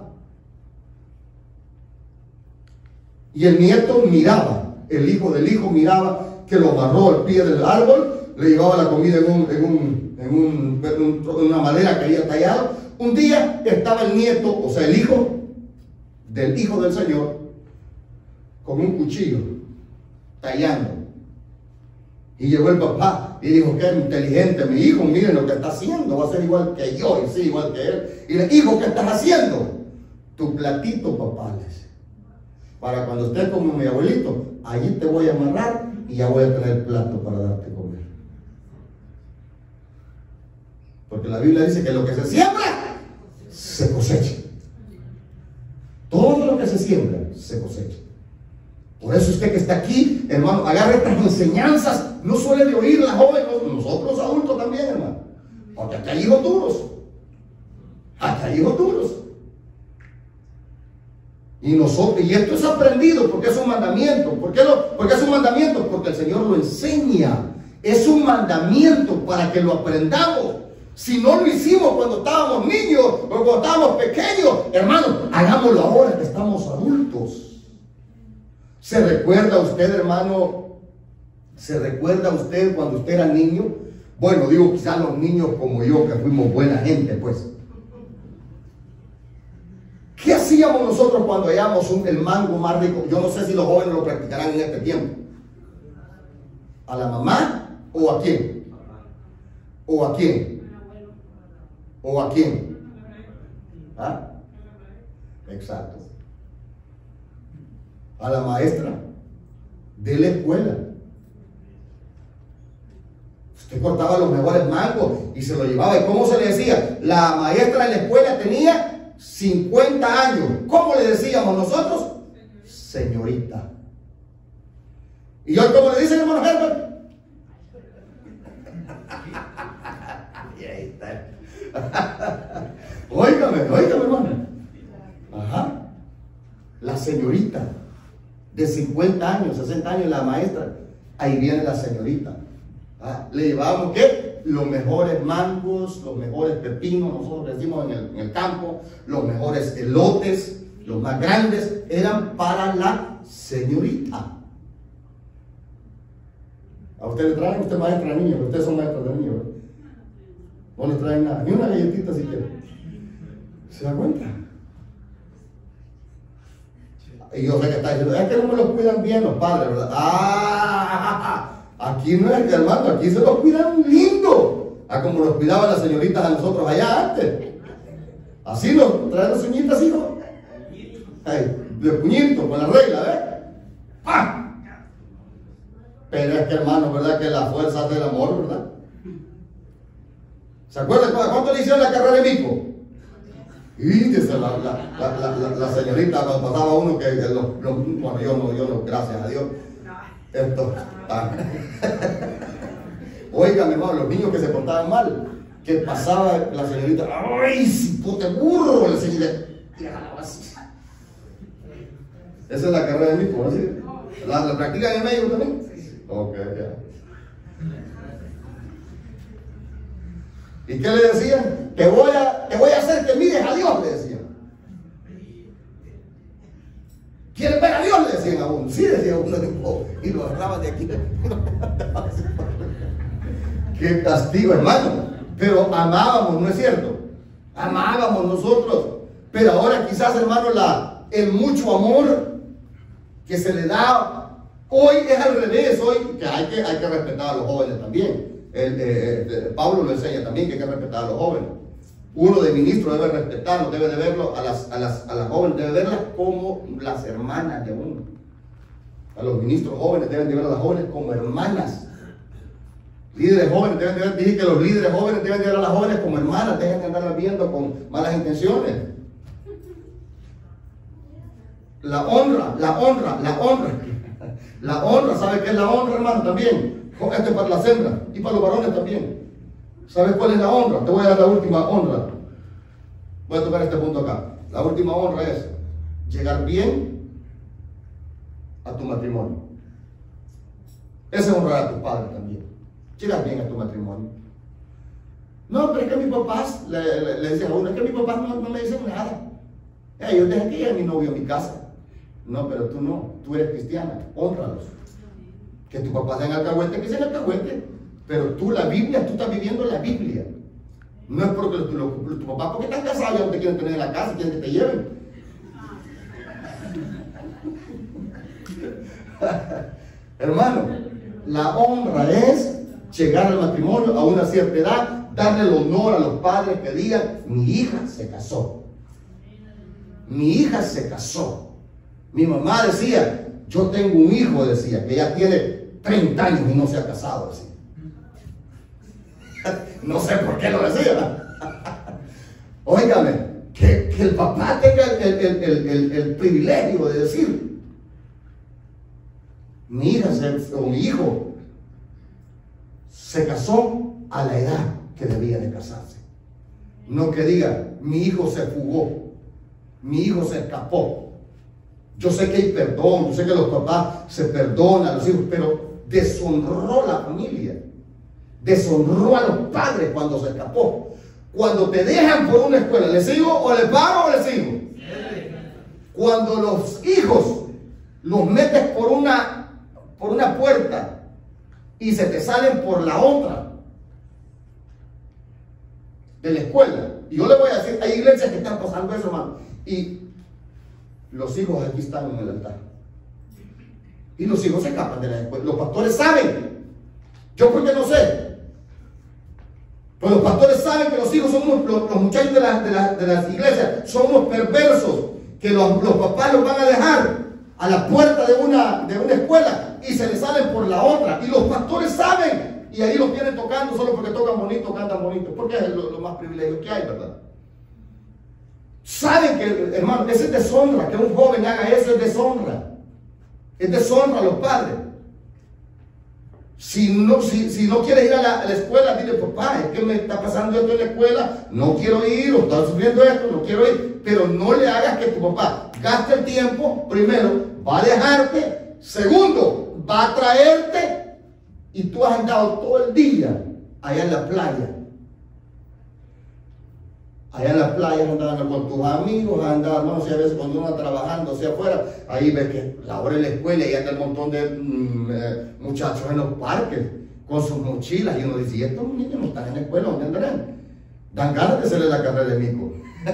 A: Y el nieto miraba, el hijo del hijo miraba que lo amarró al pie del árbol, le llevaba la comida en, un, en, un, en, un, en, un, en una madera que había tallado. Un día estaba el nieto, o sea el hijo del hijo del Señor, con un cuchillo, tallando. Y llegó el papá y dijo, qué inteligente mi hijo, miren lo que está haciendo, va a ser igual que yo, y sí, igual que él. Y le dijo, ¿qué estás haciendo? Tu platito, papá, le dice, para cuando estés como mi abuelito, allí te voy a amarrar y ya voy a tener plato para darte a comer. Porque la Biblia dice que lo que se siembra, se cosecha. Todo lo que se siembra, se cosecha. Por eso usted que está aquí, hermano, agarre estas enseñanzas, no suele de oír la joven, nosotros adultos también, hermano. Porque acá hay hijos duros. Acá hay hijos duros. Y nosotros, y esto es aprendido porque es un mandamiento. ¿Por qué, lo, porque es un mandamiento? Porque el Señor lo enseña. Es un mandamiento para que lo aprendamos. Si no lo hicimos cuando estábamos niños o cuando estábamos pequeños, hermano, hagámoslo ahora que estamos adultos. ¿Se recuerda usted, hermano? ¿Se recuerda usted cuando usted era niño? Bueno, digo, quizás los niños como yo, que fuimos buena gente, pues. ¿Qué hacíamos nosotros cuando hallamos un, el mango más rico? Yo no sé si los jóvenes lo practicarán en este tiempo. ¿A la mamá o a quién? ¿O a quién? ¿O a quién? ¿Ah? Exacto. A la maestra de la escuela. Usted cortaba los mejores mangos y se lo llevaba. ¿Y cómo se le decía? La maestra de la escuela tenía cincuenta años. ¿Cómo le decíamos nosotros? Señorita. ¿Y hoy cómo le dicen, hermano Herbert? Y ahí está. Óigame, óigame, hermano. Ajá. La señorita de cincuenta años, sesenta años, la maestra. Ahí viene la señorita. ¿Ah? Le llevábamos ¿qué? Los mejores mangos, los mejores pepinos, nosotros decimos en el, en el campo, los mejores elotes, los más grandes, eran para la señorita. A usted le traen, usted maestra de niños, ustedes son maestros de niños, ¿verdad? No le traen nada, ni una galletita siquiera. ¿Se da cuenta? Y yo sé que está diciendo, es que no me los cuidan bien los padres, ¿verdad? Ah, aquí no es que, hermano, aquí se los cuidan lindo. A como los cuidaban las señoritas a nosotros allá antes. Así nos traen las uñitas, hijo. Hey, de puñito, con la regla, ¿ves? ¡Ah! Pero es que, hermano, ¿verdad? Que la fuerza hace el amor, ¿verdad? ¿Se acuerdan cuánto le hicieron la carrera de Mico? Y dice la, la, la, la, la, la señorita, cuando pasaba uno que, que los, los, bueno, yo no, yo no, gracias a Dios. Esto, ah. Oiga, mi hermano, los niños que se portaban mal, que pasaba la señorita, ¡ay, puto burro! La señorita, así. Esa es la carrera de Mico, ¿no? ¿La, la practican en México también? Ok, ya. ¿Y qué le decían? Te voy a, te voy a hacer que mires a Dios, le decían. ¿Quieres ver a Dios? Le decían a uno. Sí, decía uno, y lo agarraban de aquí. Qué castigo, hermano. Pero amábamos, ¿no es cierto? Amábamos nosotros. Pero ahora quizás, hermano, la, el mucho amor que se le da hoy es al revés. Hoy que hay que, hay que respetar a los jóvenes también. El, eh, eh, Pablo lo enseña también que hay que respetar a los jóvenes. Uno de ministro debe respetarlos, debe de verlo a las, a, las, a las jóvenes, debe verlas como las hermanas de uno. A los ministros jóvenes deben de ver a las jóvenes como hermanas. Líderes jóvenes deben de ver, dije que los líderes jóvenes deben de ver a las jóvenes como hermanas, dejen de andarlas viendo con malas intenciones. La honra, la honra, la honra. La honra, ¿sabe qué es la honra, hermano? También. Esto es para las hembras y para los varones también. ¿Sabes cuál es la honra? Te voy a dar la última honra. Voy a tocar este punto acá. La última honra es llegar bien a tu matrimonio. Ese es honrar a tu padre también. Llegar bien a tu matrimonio. No, pero es que mis papás, le, le, le decía a uno, es que mis papás no, no me dicen nada. Eh, yo dejé que llegue mi novio a mi casa. No, pero tú no, tú eres cristiana, hónralos. Que tu papá sea en alcahuete, que sea en alcahuete. Pero tú, la Biblia, tú estás viviendo la Biblia. No es porque tu, tu, tu papá, porque están casados, ya no te quieren tener en la casa, quieren que te lleven. Hermano, la honra es llegar al matrimonio a una cierta edad, darle el honor a los padres que digan, mi hija se casó. Mi hija se casó. Mi mamá decía, yo tengo un hijo, decía, que ya tiene treinta años y no se ha casado, decía. No sé por qué lo decía. Óigame, que, que el papá tenga el, el, el, el, el privilegio de decir, mi hija se, o mi hijo se casó a la edad que debía de casarse. No que diga, mi hijo se fugó, mi hijo se escapó. Yo sé que hay perdón, yo sé que los papás se perdonan a los hijos, pero deshonró la familia. Deshonró a los padres cuando se escapó. Cuando te dejan por una escuela, ¿le sigo o le pago o le sigo? Cuando los hijos los metes por una, por una puerta y se te salen por la otra de la escuela. Y yo le voy a decir, hay iglesias que están pasando eso, hermano. Y los hijos aquí están en el altar. Y los hijos se escapan de la escuela. Los pastores saben. Yo porque no sé. Pero los pastores saben que los hijos son unos, los, los muchachos de, la, de, la, de las iglesias son unos perversos, que los, los papás los van a dejar a la puerta de una, de una escuela y se les salen por la otra. Y los pastores saben. Y ahí los vienen tocando solo porque tocan bonito, cantan bonito. Porque es lo, lo más privilegio que hay, ¿verdad? Saben que, hermano, eso es deshonra. Que un joven haga eso es deshonra. Es deshonra a los padres. Si no, si, si no quieres ir a la, a la escuela, dile, papá, es que me está pasando esto en la escuela, no quiero ir, o está sufriendo esto, no quiero ir. Pero no le hagas que tu papá gaste el tiempo. Primero, va a dejarte. Segundo, va a traerte. Y tú has andado todo el día allá en la playa. Allá en la playa andando con tus amigos, andando, no sé, a veces cuando uno está trabajando hacia afuera, ahí ves que la hora en la escuela y anda un montón de mm, eh, muchachos en los parques con sus mochilas. Y uno dice, ¿y estos niños no están en la escuela? ¿Dónde andarán? Dan ganas de hacerle la carrera de mico.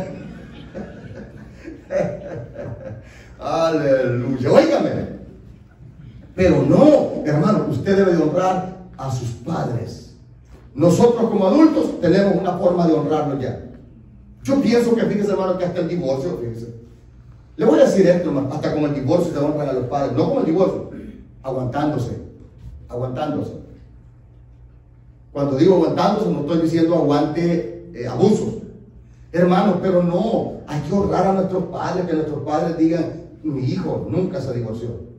A: Aleluya, óigame. Pero no, hermano, usted debe de honrar a sus padres. Nosotros como adultos tenemos una forma de honrarlos ya. Yo pienso que, fíjese, hermano, que hasta el divorcio, fíjese. Le voy a decir esto, hermano, hasta con el divorcio se honran a los padres. No con el divorcio, aguantándose, aguantándose. Cuando digo aguantándose, no estoy diciendo aguante eh, abusos. Hermanos, pero no, hay que honrar a nuestros padres, que nuestros padres digan, mi hijo nunca se divorció.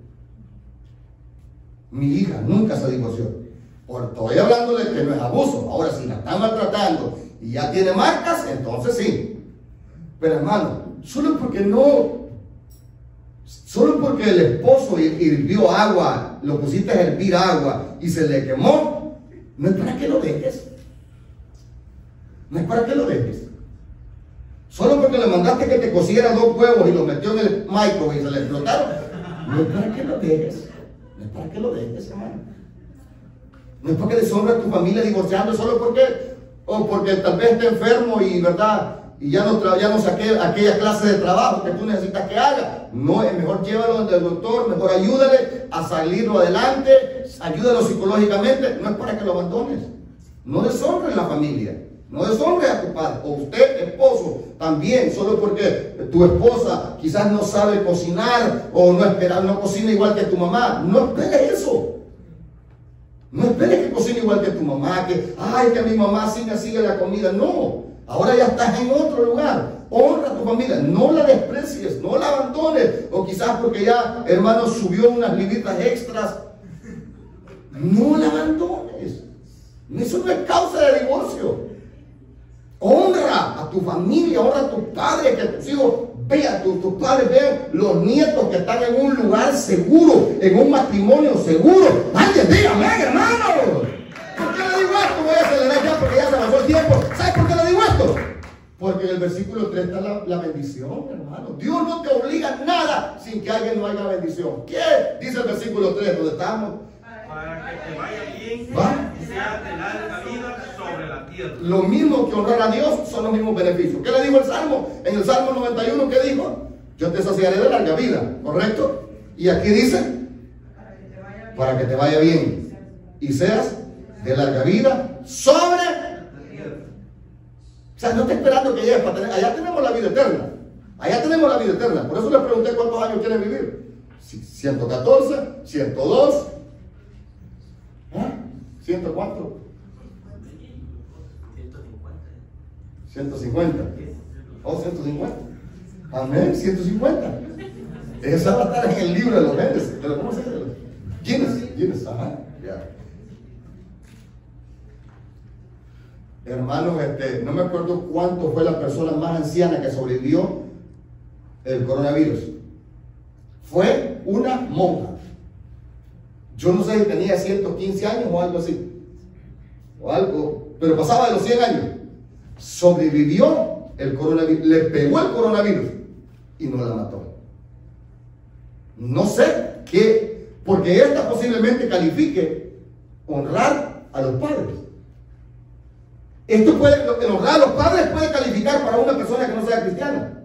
A: Mi hija nunca se divorció. Por, estoy hablando de que no es abuso. Ahora, si la están maltratando y ya tiene marcas, entonces sí. Pero hermano, solo porque no, solo porque el esposo hirvió agua, lo pusiste a hervir agua y se le quemó, no es para que lo dejes. No es para que lo dejes. Solo porque le mandaste que te cociera dos huevos y los metió en el microwave y se le explotaron, no es para que lo dejes. No es para que lo dejes, hermano. No es para que deshonra a tu familia divorciando solo porque, o porque tal vez esté enfermo y, ¿verdad? Y ya no, ya no saqué aquella clase de trabajo que tú necesitas que haga. No, es mejor llévalo donde el doctor, mejor ayúdale a salirlo adelante, ayúdalo psicológicamente. No es para que lo abandones. No deshonres la familia. No deshonres a tu padre. O usted, esposo, también, solo porque tu esposa quizás no sabe cocinar o no, espera, no cocina igual que tu mamá. No esperes eso. No esperes que cocine igual que tu mamá, que, ay, que mi mamá siga, siga la comida. No, ahora ya estás en otro lugar. Honra a tu familia, no la desprecies, no la abandones. O quizás porque ya, hermano, subió unas libritas extras. No la abandones. Eso no es causa de divorcio. Honra a tu familia, honra a tu padre, que tus hijos vean, tus, tus padres vean los nietos que están en un lugar seguro, en un matrimonio seguro. Alguien dígame, hermano. ¿Por qué le digo esto? Voy a acelerar ya porque ya se pasó el tiempo. ¿Sabes por qué le digo esto? Porque en el versículo tres está la, la bendición, hermano. Dios no te obliga a nada sin que alguien no haya bendición. ¿Qué dice el versículo tres? ¿Dónde estamos?
B: Para que te vaya bien
A: ¿Va?
B: y sea de larga vida sobre la tierra.
A: Lo mismo que honrar a Dios son los mismos beneficios. ¿Qué le dijo el Salmo? En el Salmo noventa y uno, ¿qué dijo? Yo te saciaré de larga vida, ¿correcto? Y aquí dice, para que te vaya bien y seas de larga vida sobre. O sea, no estoy esperando que llegues para tener. Allá tenemos la vida eterna. Allá tenemos la vida eterna. Por eso les pregunté cuántos años quieren vivir. ciento catorce, ciento dos. ¿Eh? ¿ciento cuánto? ciento cincuenta. Oh, ciento cincuenta. Amén, ciento cincuenta. Esa va a estar en el libro de los Guinness. ¿Cómo se llama? Guinness. Guinness, ajá. Ya. Hermanos, este, no me acuerdo cuánto fue la persona más anciana que sobrevivió el coronavirus. Fue una monja. Yo no sé si tenía ciento quince años o algo así. O algo, pero pasaba de los cien años. Sobrevivió el coronavirus, le pegó el coronavirus y no la mató. No sé qué, porque esta posiblemente califique honrar a los padres. Esto puede, el honrar a los padres puede calificar para una persona que no sea cristiana.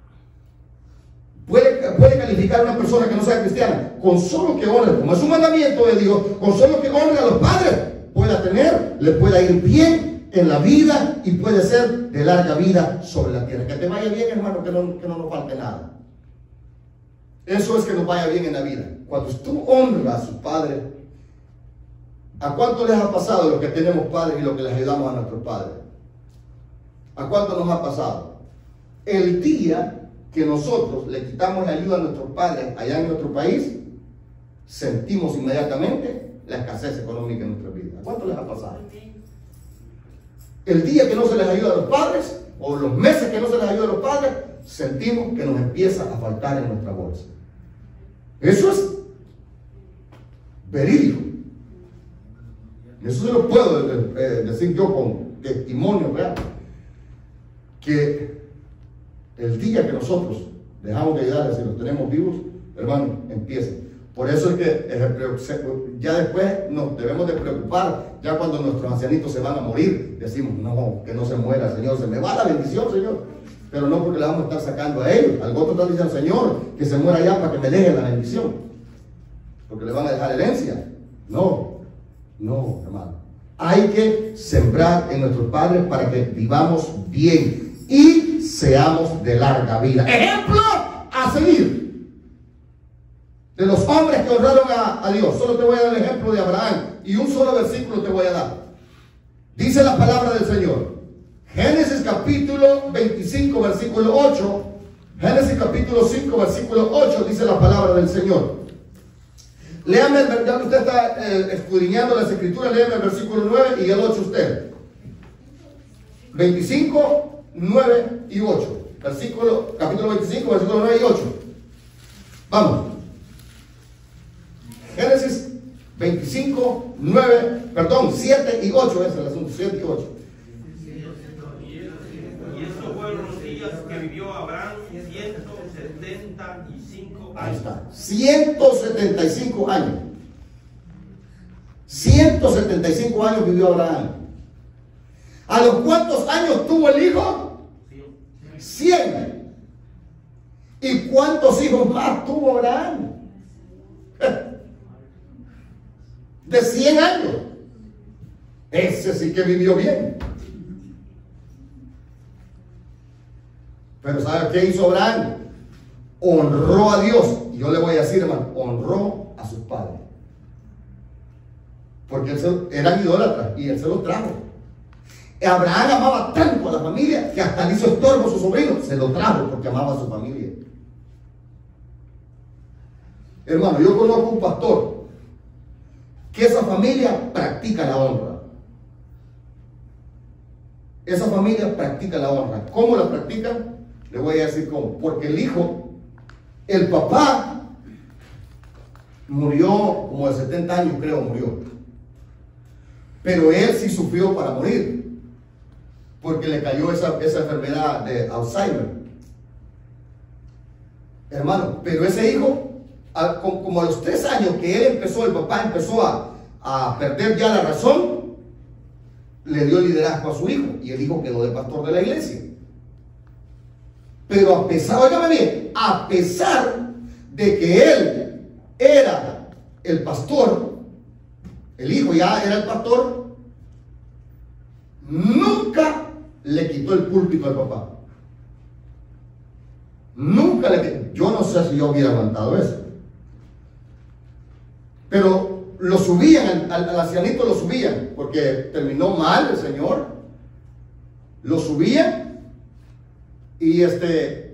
A: Puede, puede calificar a una persona que no sea cristiana. Con solo que honre, como es un mandamiento de Dios, con solo que honre a los padres, pueda tener, le pueda ir bien en la vida y puede ser de larga vida sobre la tierra. Que te vaya bien, hermano, que no, que no nos falte nada. Eso es que nos vaya bien en la vida. Cuando tú honras a sus padres, ¿a cuánto les ha pasado lo que tenemos padres y lo que les ayudamos a nuestros padres? ¿A cuánto nos ha pasado? El día que nosotros le quitamos la ayuda a nuestros padres allá en nuestro país, sentimos inmediatamente la escasez económica en nuestra vida. ¿A cuánto les ha pasado? El día que no se les ayuda a los padres, o los meses que no se les ayuda a los padres, sentimos que nos empieza a faltar en nuestra bolsa. Eso es verídico. Eso se lo puedo eh, decir yo con testimonio real. Que el día que nosotros dejamos de ayudarles y los tenemos vivos, hermano, empieza. Por eso es que eh, ya después nos debemos de preocupar. Ya cuando nuestros ancianitos se van a morir, decimos, no, que no se muera, Señor, se me va la bendición, Señor. Pero no porque le vamos a estar sacando a ellos. Al otro están diciendo, Señor, que se muera ya para que me deje la bendición. Porque le van a dejar herencia. No, no, hermano. Hay que sembrar en nuestros padres para que vivamos bien y seamos de larga vida. Ejemplo a seguir de los hombres que honraron a, a Dios. Solo te voy a dar el ejemplo de Abraham y un solo versículo te voy a dar. Dice la palabra del Señor. Génesis capítulo veinticinco, versículo ocho. Génesis capítulo cinco, versículo ocho, dice la palabra del Señor. Léame, ya que usted está eh, escudriñando las escrituras, léame el versículo nueve y el ocho usted. veinticinco, nueve y ocho. Versículo, capítulo veinticinco, versículo nueve y ocho. Vamos. Génesis veinticinco, nueve, perdón, siete y ocho es el asunto, siete y ocho.
B: Y estos fueron los días que vivió Abraham, ciento setenta y cinco años.
A: Ahí está, ciento setenta y cinco años. ciento setenta y cinco años vivió Abraham. ¿A los cuántos años tuvo el hijo? cien. ¿Y cuántos hijos más tuvo Abraham? De cien años. Ese sí que vivió bien. Pero ¿sabe qué hizo Abraham? Honró a Dios. Y yo le voy a decir, hermano, honró a sus padres. Porque él se, eran idólatras y él se los trajo. Abraham amaba tanto a la familia que hasta le hizo estorbo a su sobrino. Se lo trajo porque amaba a su familia. Hermano, yo conozco un pastor que esa familia practica la honra. esa familia practica la honra. ¿Cómo la practican? Le voy a decir cómo. Porque el hijo, el papá, murió como de setenta años, creo, murió. Pero él sí sufrió para morir, porque le cayó esa, esa enfermedad de Alzheimer. Hermano, pero ese hijo, a, como a los tres años que él empezó, el papá empezó a, a perder ya la razón, le dio liderazgo a su hijo, y el hijo quedó de pastor de la iglesia. Pero a pesar, óigame bien, a pesar de que él era el pastor, el hijo ya era el pastor, nunca le quitó el púlpito al papá. Nunca le quitó. Yo no sé si yo hubiera aguantado eso. Pero lo subían, al, al ancianito lo subían, porque terminó mal el señor. Lo subían y este,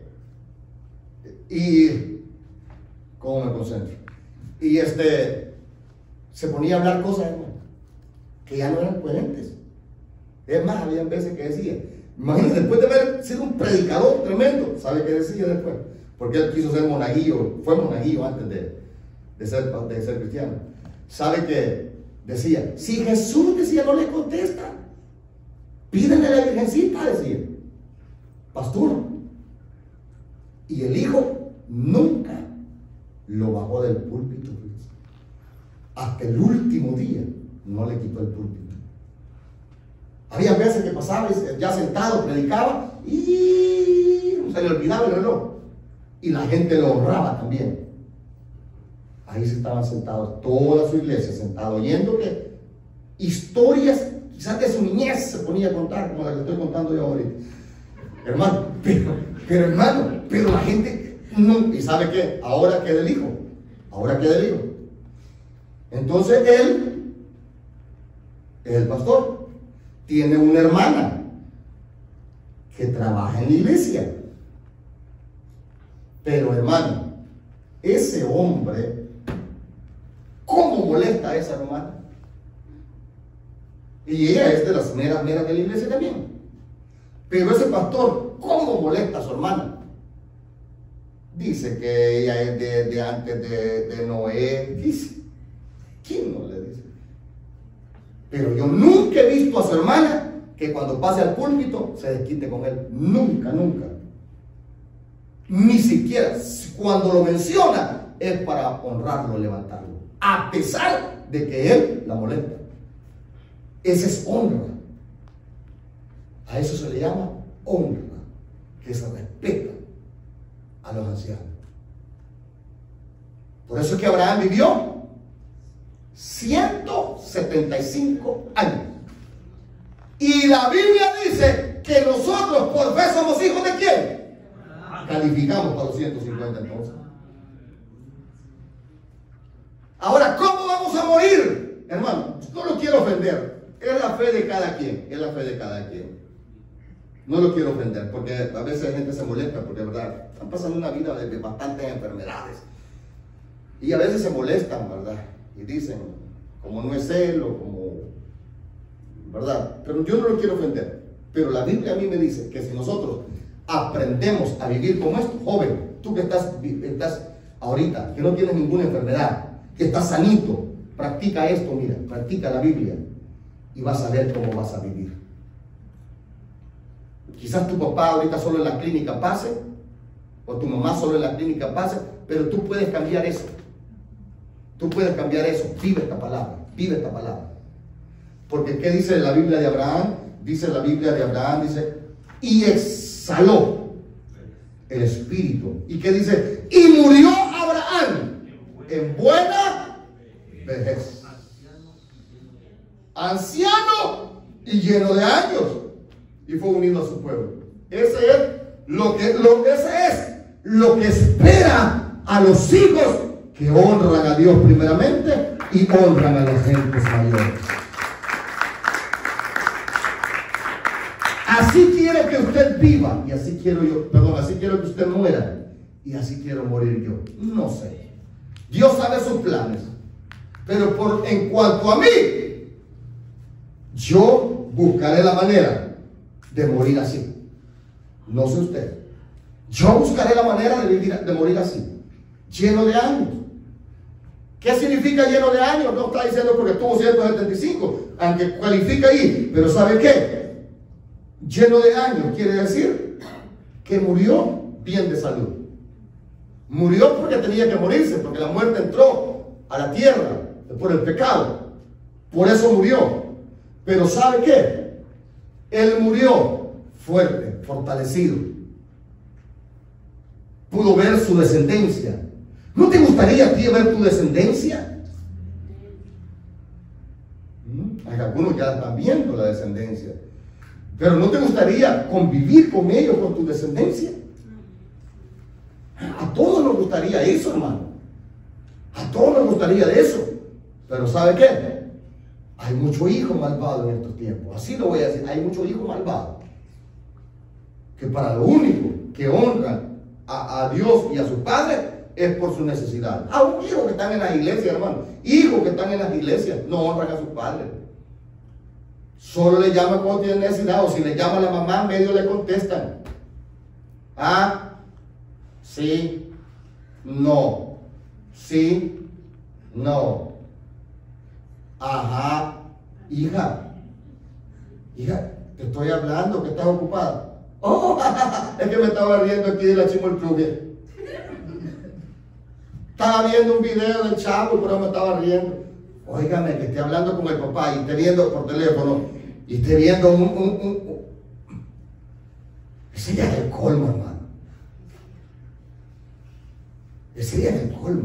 A: y, ¿cómo me concentro? Y este, se ponía a hablar cosas, hermano, que ya no eran coherentes. Es más, había veces que decía, imagínate, después de haber sido un predicador tremendo, ¿sabe qué decía después? Porque él quiso ser monaguillo, fue monaguillo antes de, de, ser, de ser cristiano. ¿Sabe qué decía? Si Jesús decía no le contesta, pídenle a la virgencita, decía. Pastor. Y el hijo nunca lo bajó del púlpito. Hasta el último día no le quitó el púlpito. Había veces que pasaba ya sentado, predicaba y se le olvidaba el reloj. Y la gente lo honraba también. Ahí se estaban sentados, toda su iglesia sentada, oyendo que historias, quizás de su niñez se ponía a contar, como la que estoy contando yo ahorita. Hermano, pero, pero hermano, pero la gente no. ¿Y sabe qué? Ahora queda el hijo. Ahora queda el hijo. Entonces él es el pastor. Tiene una hermana que trabaja en la iglesia. Pero hermano, ese hombre, ¿cómo molesta a esa hermana? Y ella es de las meras meras de la iglesia también. Pero ese pastor, ¿cómo molesta a su hermana? Dice que ella es de, de antes de, de Noé. Dice, ¿quién no le dice? Pero yo nunca he visto a su hermana que cuando pase al púlpito se desquite con él. Nunca, nunca. Ni siquiera cuando lo menciona es para honrarlo, levantarlo, a pesar de que él la molesta. Esa es honra. A eso se le llama honra, que se respeta a los ancianos. Por eso es que Abraham vivió ciento setenta y cinco años. Y la Biblia dice que nosotros por fe somos hijos de quién. Calificamos para los ciento cincuenta entonces. Ahora, ¿cómo vamos a morir? Hermano, no lo quiero ofender. Es la fe de cada quien. Es la fe de cada quien. No lo quiero ofender, porque a veces la gente se molesta, porque de verdad están pasando una vida de, de bastantes enfermedades. Y a veces se molestan, ¿verdad? Y dicen, como no es él, o como, ¿verdad? Pero yo no lo quiero ofender. Pero la Biblia a mí me dice que si nosotros aprendemos a vivir como esto, joven, tú que estás, estás ahorita, que no tienes ninguna enfermedad, que estás sanito, practica esto, mira, practica la Biblia y vas a ver cómo vas a vivir. Quizás tu papá ahorita solo en la clínica pase, o tu mamá solo en la clínica pase, pero tú puedes cambiar eso. Tú puedes cambiar eso. Vive esta palabra, vive esta palabra. Porque ¿qué dice la Biblia de Abraham? Dice la Biblia de Abraham, dice, y exhaló el espíritu. ¿Y qué dice? Y murió Abraham en buena vejez. Anciano y lleno de años. Y fue unido a su pueblo. Ese es lo que, lo que ese es lo que espera a los hijos que honran a Dios primeramente y honran a las gentes mayores. Así quiero que usted viva y así quiero yo, perdón, así quiero que usted muera y así quiero morir yo. No sé. Dios sabe sus planes, pero por en cuanto a mí, yo buscaré la manera de morir así. No sé usted. Yo buscaré la manera de, vivir, de morir así, lleno de años. ¿Qué significa lleno de años? No está diciendo porque tuvo ciento setenta y cinco, aunque cualifica ahí. Pero ¿sabe qué? Lleno de años quiere decir que murió bien de salud. Murió porque tenía que morirse, porque la muerte entró a la tierra por el pecado. Por eso murió. Pero ¿sabe qué? Él murió fuerte, fortalecido. Pudo ver su descendencia. ¿No te gustaría a ti ver tu descendencia? Hay algunos ya están viendo la descendencia. Pero ¿no te gustaría convivir con ellos, con tu descendencia? A todos nos gustaría eso, hermano. A todos nos gustaría de eso. Pero ¿sabe qué? Hay mucho hijo malvado en estos tiempos. Así lo voy a decir. Hay mucho hijo malvado que para lo único que honran a, a Dios y a sus padres es por su necesidad. A un hijo que están en las iglesias, hermano. Hijos que están en las iglesias no honran a sus padres. Solo le llaman cuando tienen necesidad, o si le llama a la mamá, medio le contestan. Ah, sí, no, sí, no. Ajá, hija, hija, te estoy hablando, que estás ocupada. Oh, es que me estaba riendo aquí de la chimoltrubia. Estaba viendo un video del chavo, pero me estaba riendo. Óigame, que esté hablando con el papá y esté viendo por teléfono y esté viendo un... un, un, un. Ese ya es el colmo, hermano. Ese ya es el colmo.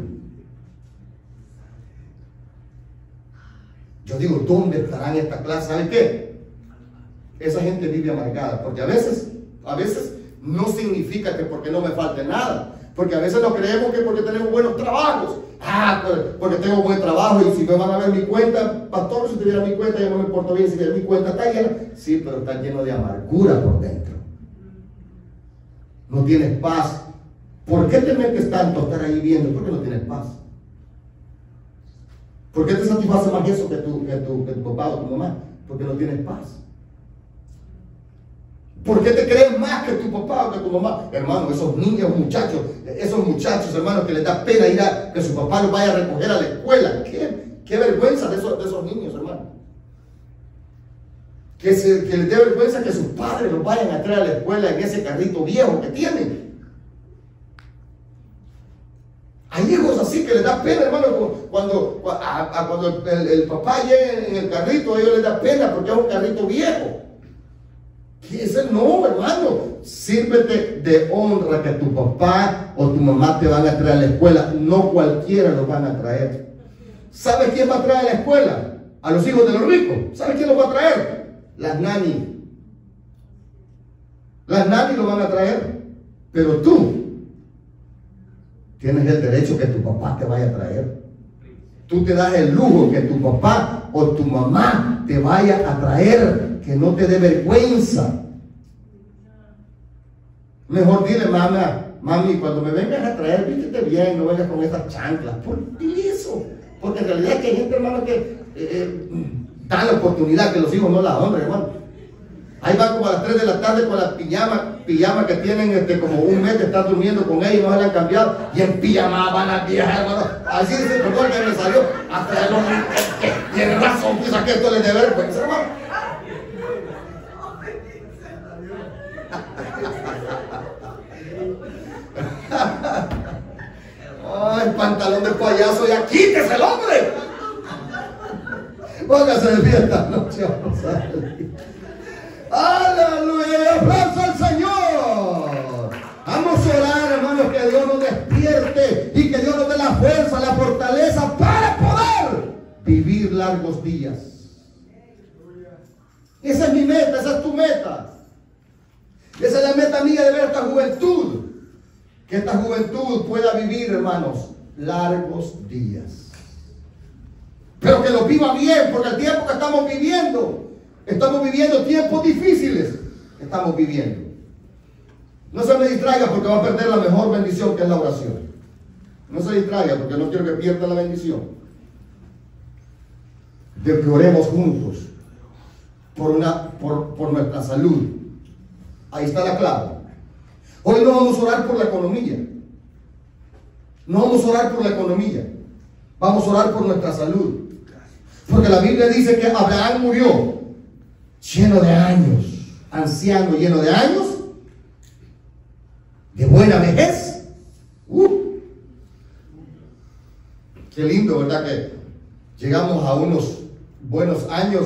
A: Yo digo, ¿dónde estarán esta clase? ¿Saben qué? Esa gente vive amargada, porque a veces, a veces no significa que porque no me falte nada. Porque a veces nos creemos que porque tenemos buenos trabajos. Ah, porque tengo buen trabajo y si me van a ver mi cuenta, pastor, si tuviera mi cuenta, ya no me importa bien si mi cuenta está llena. Sí, pero está lleno de amargura por dentro. No tienes paz. ¿Por qué te metes tanto a estar ahí viendo? Porque no tienes paz. ¿Por qué te satisface más eso que tu, que tu, que tu papá o tu mamá? Porque no tienes paz. ¿Por qué te crees más que tu papá o que tu mamá? Hermano, esos niños, muchachos, esos muchachos, hermanos, que les da pena ir a que su papá los vaya a recoger a la escuela. ¿Qué, qué vergüenza de esos, de esos niños, hermano? Que, se, que les dé vergüenza que sus padres los vayan a traer a la escuela en ese carrito viejo que tienen. Hay hijos así que les da pena, hermano, cuando, a, a, cuando el, el papá llegue en el carrito, a ellos les da pena porque es un carrito viejo. ¿Qué es el no, hermano? Sírvete de honra que tu papá o tu mamá te van a traer a la escuela. No cualquiera los van a traer. ¿Sabes quién va a traer a la escuela? A los hijos de los ricos. ¿Sabes quién los va a traer? Las nanis. Las nanis los van a traer. Pero tú tienes el derecho que tu papá te vaya a traer. Tú te das el lujo que tu papá o tu mamá te vaya a traer. Que no te dé vergüenza. Mejor dile, mamá, mami, cuando me vengas a traer, vístete bien, no vengas con esas chanclas. ¿Por qué eso? Porque en realidad que hay gente, hermano, que eh, eh, da la oportunidad que los hijos no la honren, hermano. Ahí van como a las tres de la tarde con la pijama, pijama que tienen este, como un mes de estar durmiendo con ellos, no se la han cambiado, y en pijama van las viejas, hermano. Así dice, perdón que me salió, hasta el hombre, que tiene razón, quizás que esto les dé vergüenza, hermano. Ay, pantalón de payaso, ya quítese el hombre. Póngase de fiesta noche, vamos a salir. Aleluya, aplauso al Señor. Vamos a orar, hermanos, que Dios nos despierte y que Dios nos dé la fuerza, la fortaleza para poder vivir largos días. Esa es mi meta, esa es tu meta. Esa es la meta mía de ver esta juventud. Que esta juventud pueda vivir, hermanos, largos días. Pero que lo viva bien, porque el tiempo que estamos viviendo, estamos viviendo tiempos difíciles. Estamos viviendo. No se me distraiga porque va a perder la mejor bendición que es la oración. No se distraiga porque no quiero que pierda la bendición. De que oremos juntos por, una, por, por nuestra salud. Ahí está la clave. Hoy no vamos a orar por la economía. No vamos a orar por la economía. Vamos a orar por nuestra salud. Porque la Biblia dice que Abraham murió lleno de años, anciano, lleno de años, de buena vejez. Uh, qué lindo, ¿verdad? Que llegamos a unos buenos años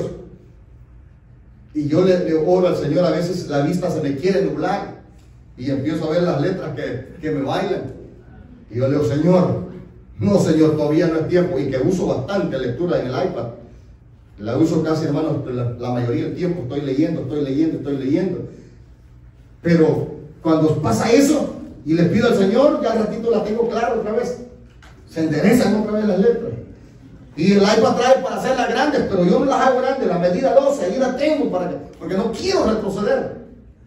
A: y yo le, le oro al Señor. A veces la vista se me quiere nublar y empiezo a ver las letras que, que me bailan. Y yo le digo, Señor, no, Señor, todavía no es tiempo. Y que uso bastante lectura en el iPad. La uso casi, hermanos, la, la mayoría del tiempo. Estoy leyendo, estoy leyendo, estoy leyendo. Pero cuando pasa eso y le pido al Señor, ya al ratito la tengo clara otra vez. Se enderezan otra vez las letras. Y el iPad trae para hacerlas grandes, pero yo no las hago grandes. La medida doce, ahí la tengo para que, porque no quiero retroceder.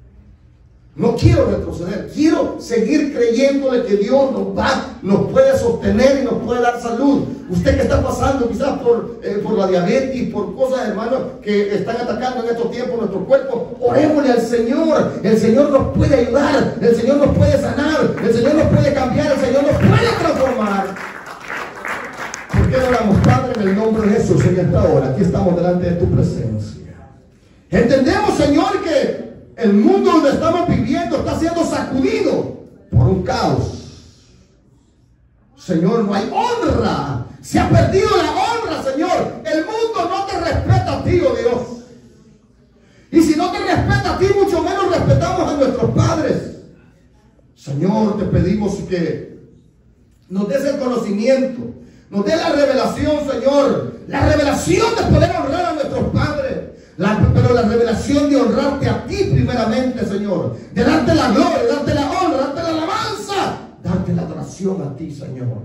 A: No quiero retroceder, quiero seguir creyéndole que Dios nos va, nos puede sostener y nos puede dar salud. Usted que está pasando quizás por, eh, por la diabetes, por cosas, hermanos, que están atacando en estos tiempos nuestro cuerpo, orémosle al Señor. El Señor nos puede ayudar, el Señor nos puede sanar, el Señor nos puede cambiar, el Señor nos puede transformar. ¿Por qué no oramos, Padre, en el nombre de Jesús en esta hora? Aquí estamos delante de tu presencia. Entendemos, Señor, que el mundo donde estamos viviendo está siendo sacudido por un caos. Señor, no hay honra. Se ha perdido la honra, Señor. El mundo no te respeta a ti, oh Dios. Y si no te respeta a ti, mucho menos respetamos a nuestros padres. Señor, te pedimos que nos des el conocimiento, nos des la revelación, Señor. La revelación de poder honrar a nuestros padres. La, pero la revelación de honrarte a ti primeramente, Señor, de darte la gloria, de darte la honra, darte la alabanza, darte la adoración a ti, Señor.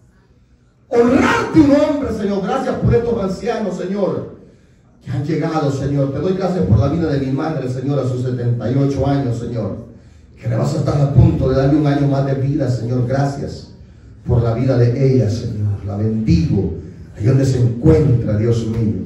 A: Honrar tu nombre, Señor. Gracias por estos ancianos, Señor, que han llegado, Señor. Te doy gracias por la vida de mi madre, Señor, a sus setenta y ocho años, Señor, que le vas a estar a punto de darle un año más de vida, Señor. Gracias por la vida de ella, Señor. La bendigo ahí donde se encuentra, Dios mío.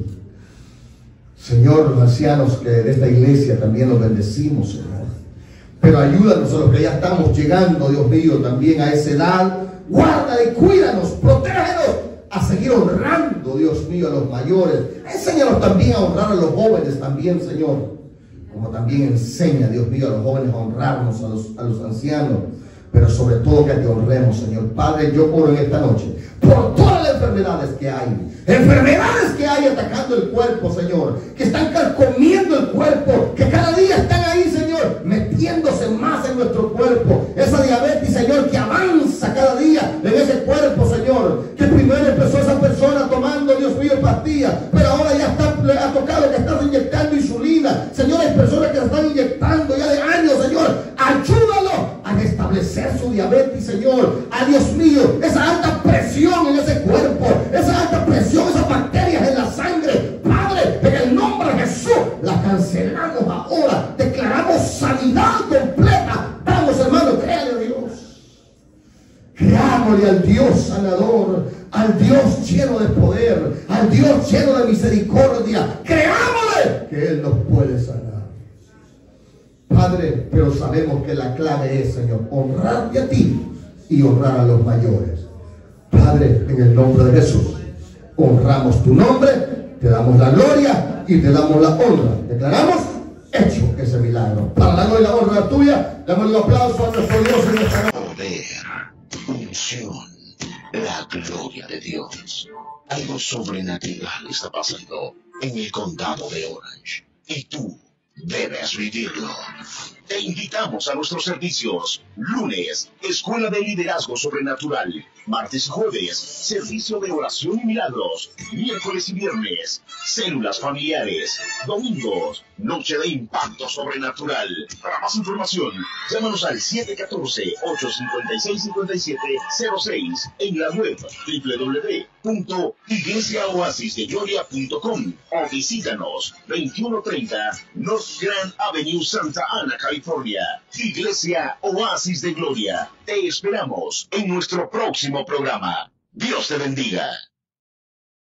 A: Señor, los ancianos que de esta iglesia también los bendecimos, Señor. Pero ayúdanos a los que ya estamos llegando, Dios mío, también a esa edad. Guarda y cuídanos, protégenos a seguir honrando, Dios mío, a los mayores. Enséñanos también a honrar a los jóvenes también, Señor. Como también enseña, Dios mío, a los jóvenes a honrarnos, a los, a los ancianos. Pero sobre todo que te honremos, Señor. Padre, yo oro en esta noche por todas las enfermedades que hay. Enfermedades que hay atacando el cuerpo, Señor. Que están carcomiendo el cuerpo. Que cada día están ahí, Señor, metiéndose más en nuestro cuerpo. Esa diabetes, Señor, que avanza cada día en ese cuerpo, Señor. Que primero empezó esa persona tomando, Dios mío, pastillas. Pero ahora ya está, le ha tocado que estás inyectando insulina. Señor, hay personas que se están inyectando ya de años, Señor. Ayúdalo a restablecer su diabetes, Señor. A Dios mío, esa alta presión en ese cuerpo, esa alta presión, esas bacterias en la sangre, Padre, en el nombre de Jesús, las cancelamos ahora, declaramos sanidad completa. Vamos, hermano, créale a Dios, creámosle al Dios sanador, al Dios lleno de poder, al Dios lleno de misericordia. Creámosle que Él nos puede sanar, Padre. Pero sabemos que la clave es, Señor, honrarte a ti y honrar a los mayores. Padre, en el nombre de Jesús, honramos tu nombre, te damos la gloria y te damos la honra. Declaramos hecho ese milagro. Para la gloria y la honra tuya, damos un aplauso a nuestro Dios y nuestra
E: poder, unción, la gloria de Dios. Algo sobrenatural está pasando en el condado de Orange y tú debes vivirlo. Te invitamos a nuestros servicios. Lunes, Escuela de Liderazgo Sobrenatural. Martes y jueves, servicio de oración y milagros. Miércoles y viernes, células familiares. Domingos, noche de impacto sobrenatural. Para más información, llámanos al siete uno cuatro, ocho cinco seis, cinco siete cero seis en la web doble u doble u doble u punto iglesia oasis de gloria punto com o visítanos veintiuno treinta North Grand Avenue, Santa Ana, California. Iglesia Oasis de Gloria. Te esperamos en nuestro próximo programa. Dios te bendiga.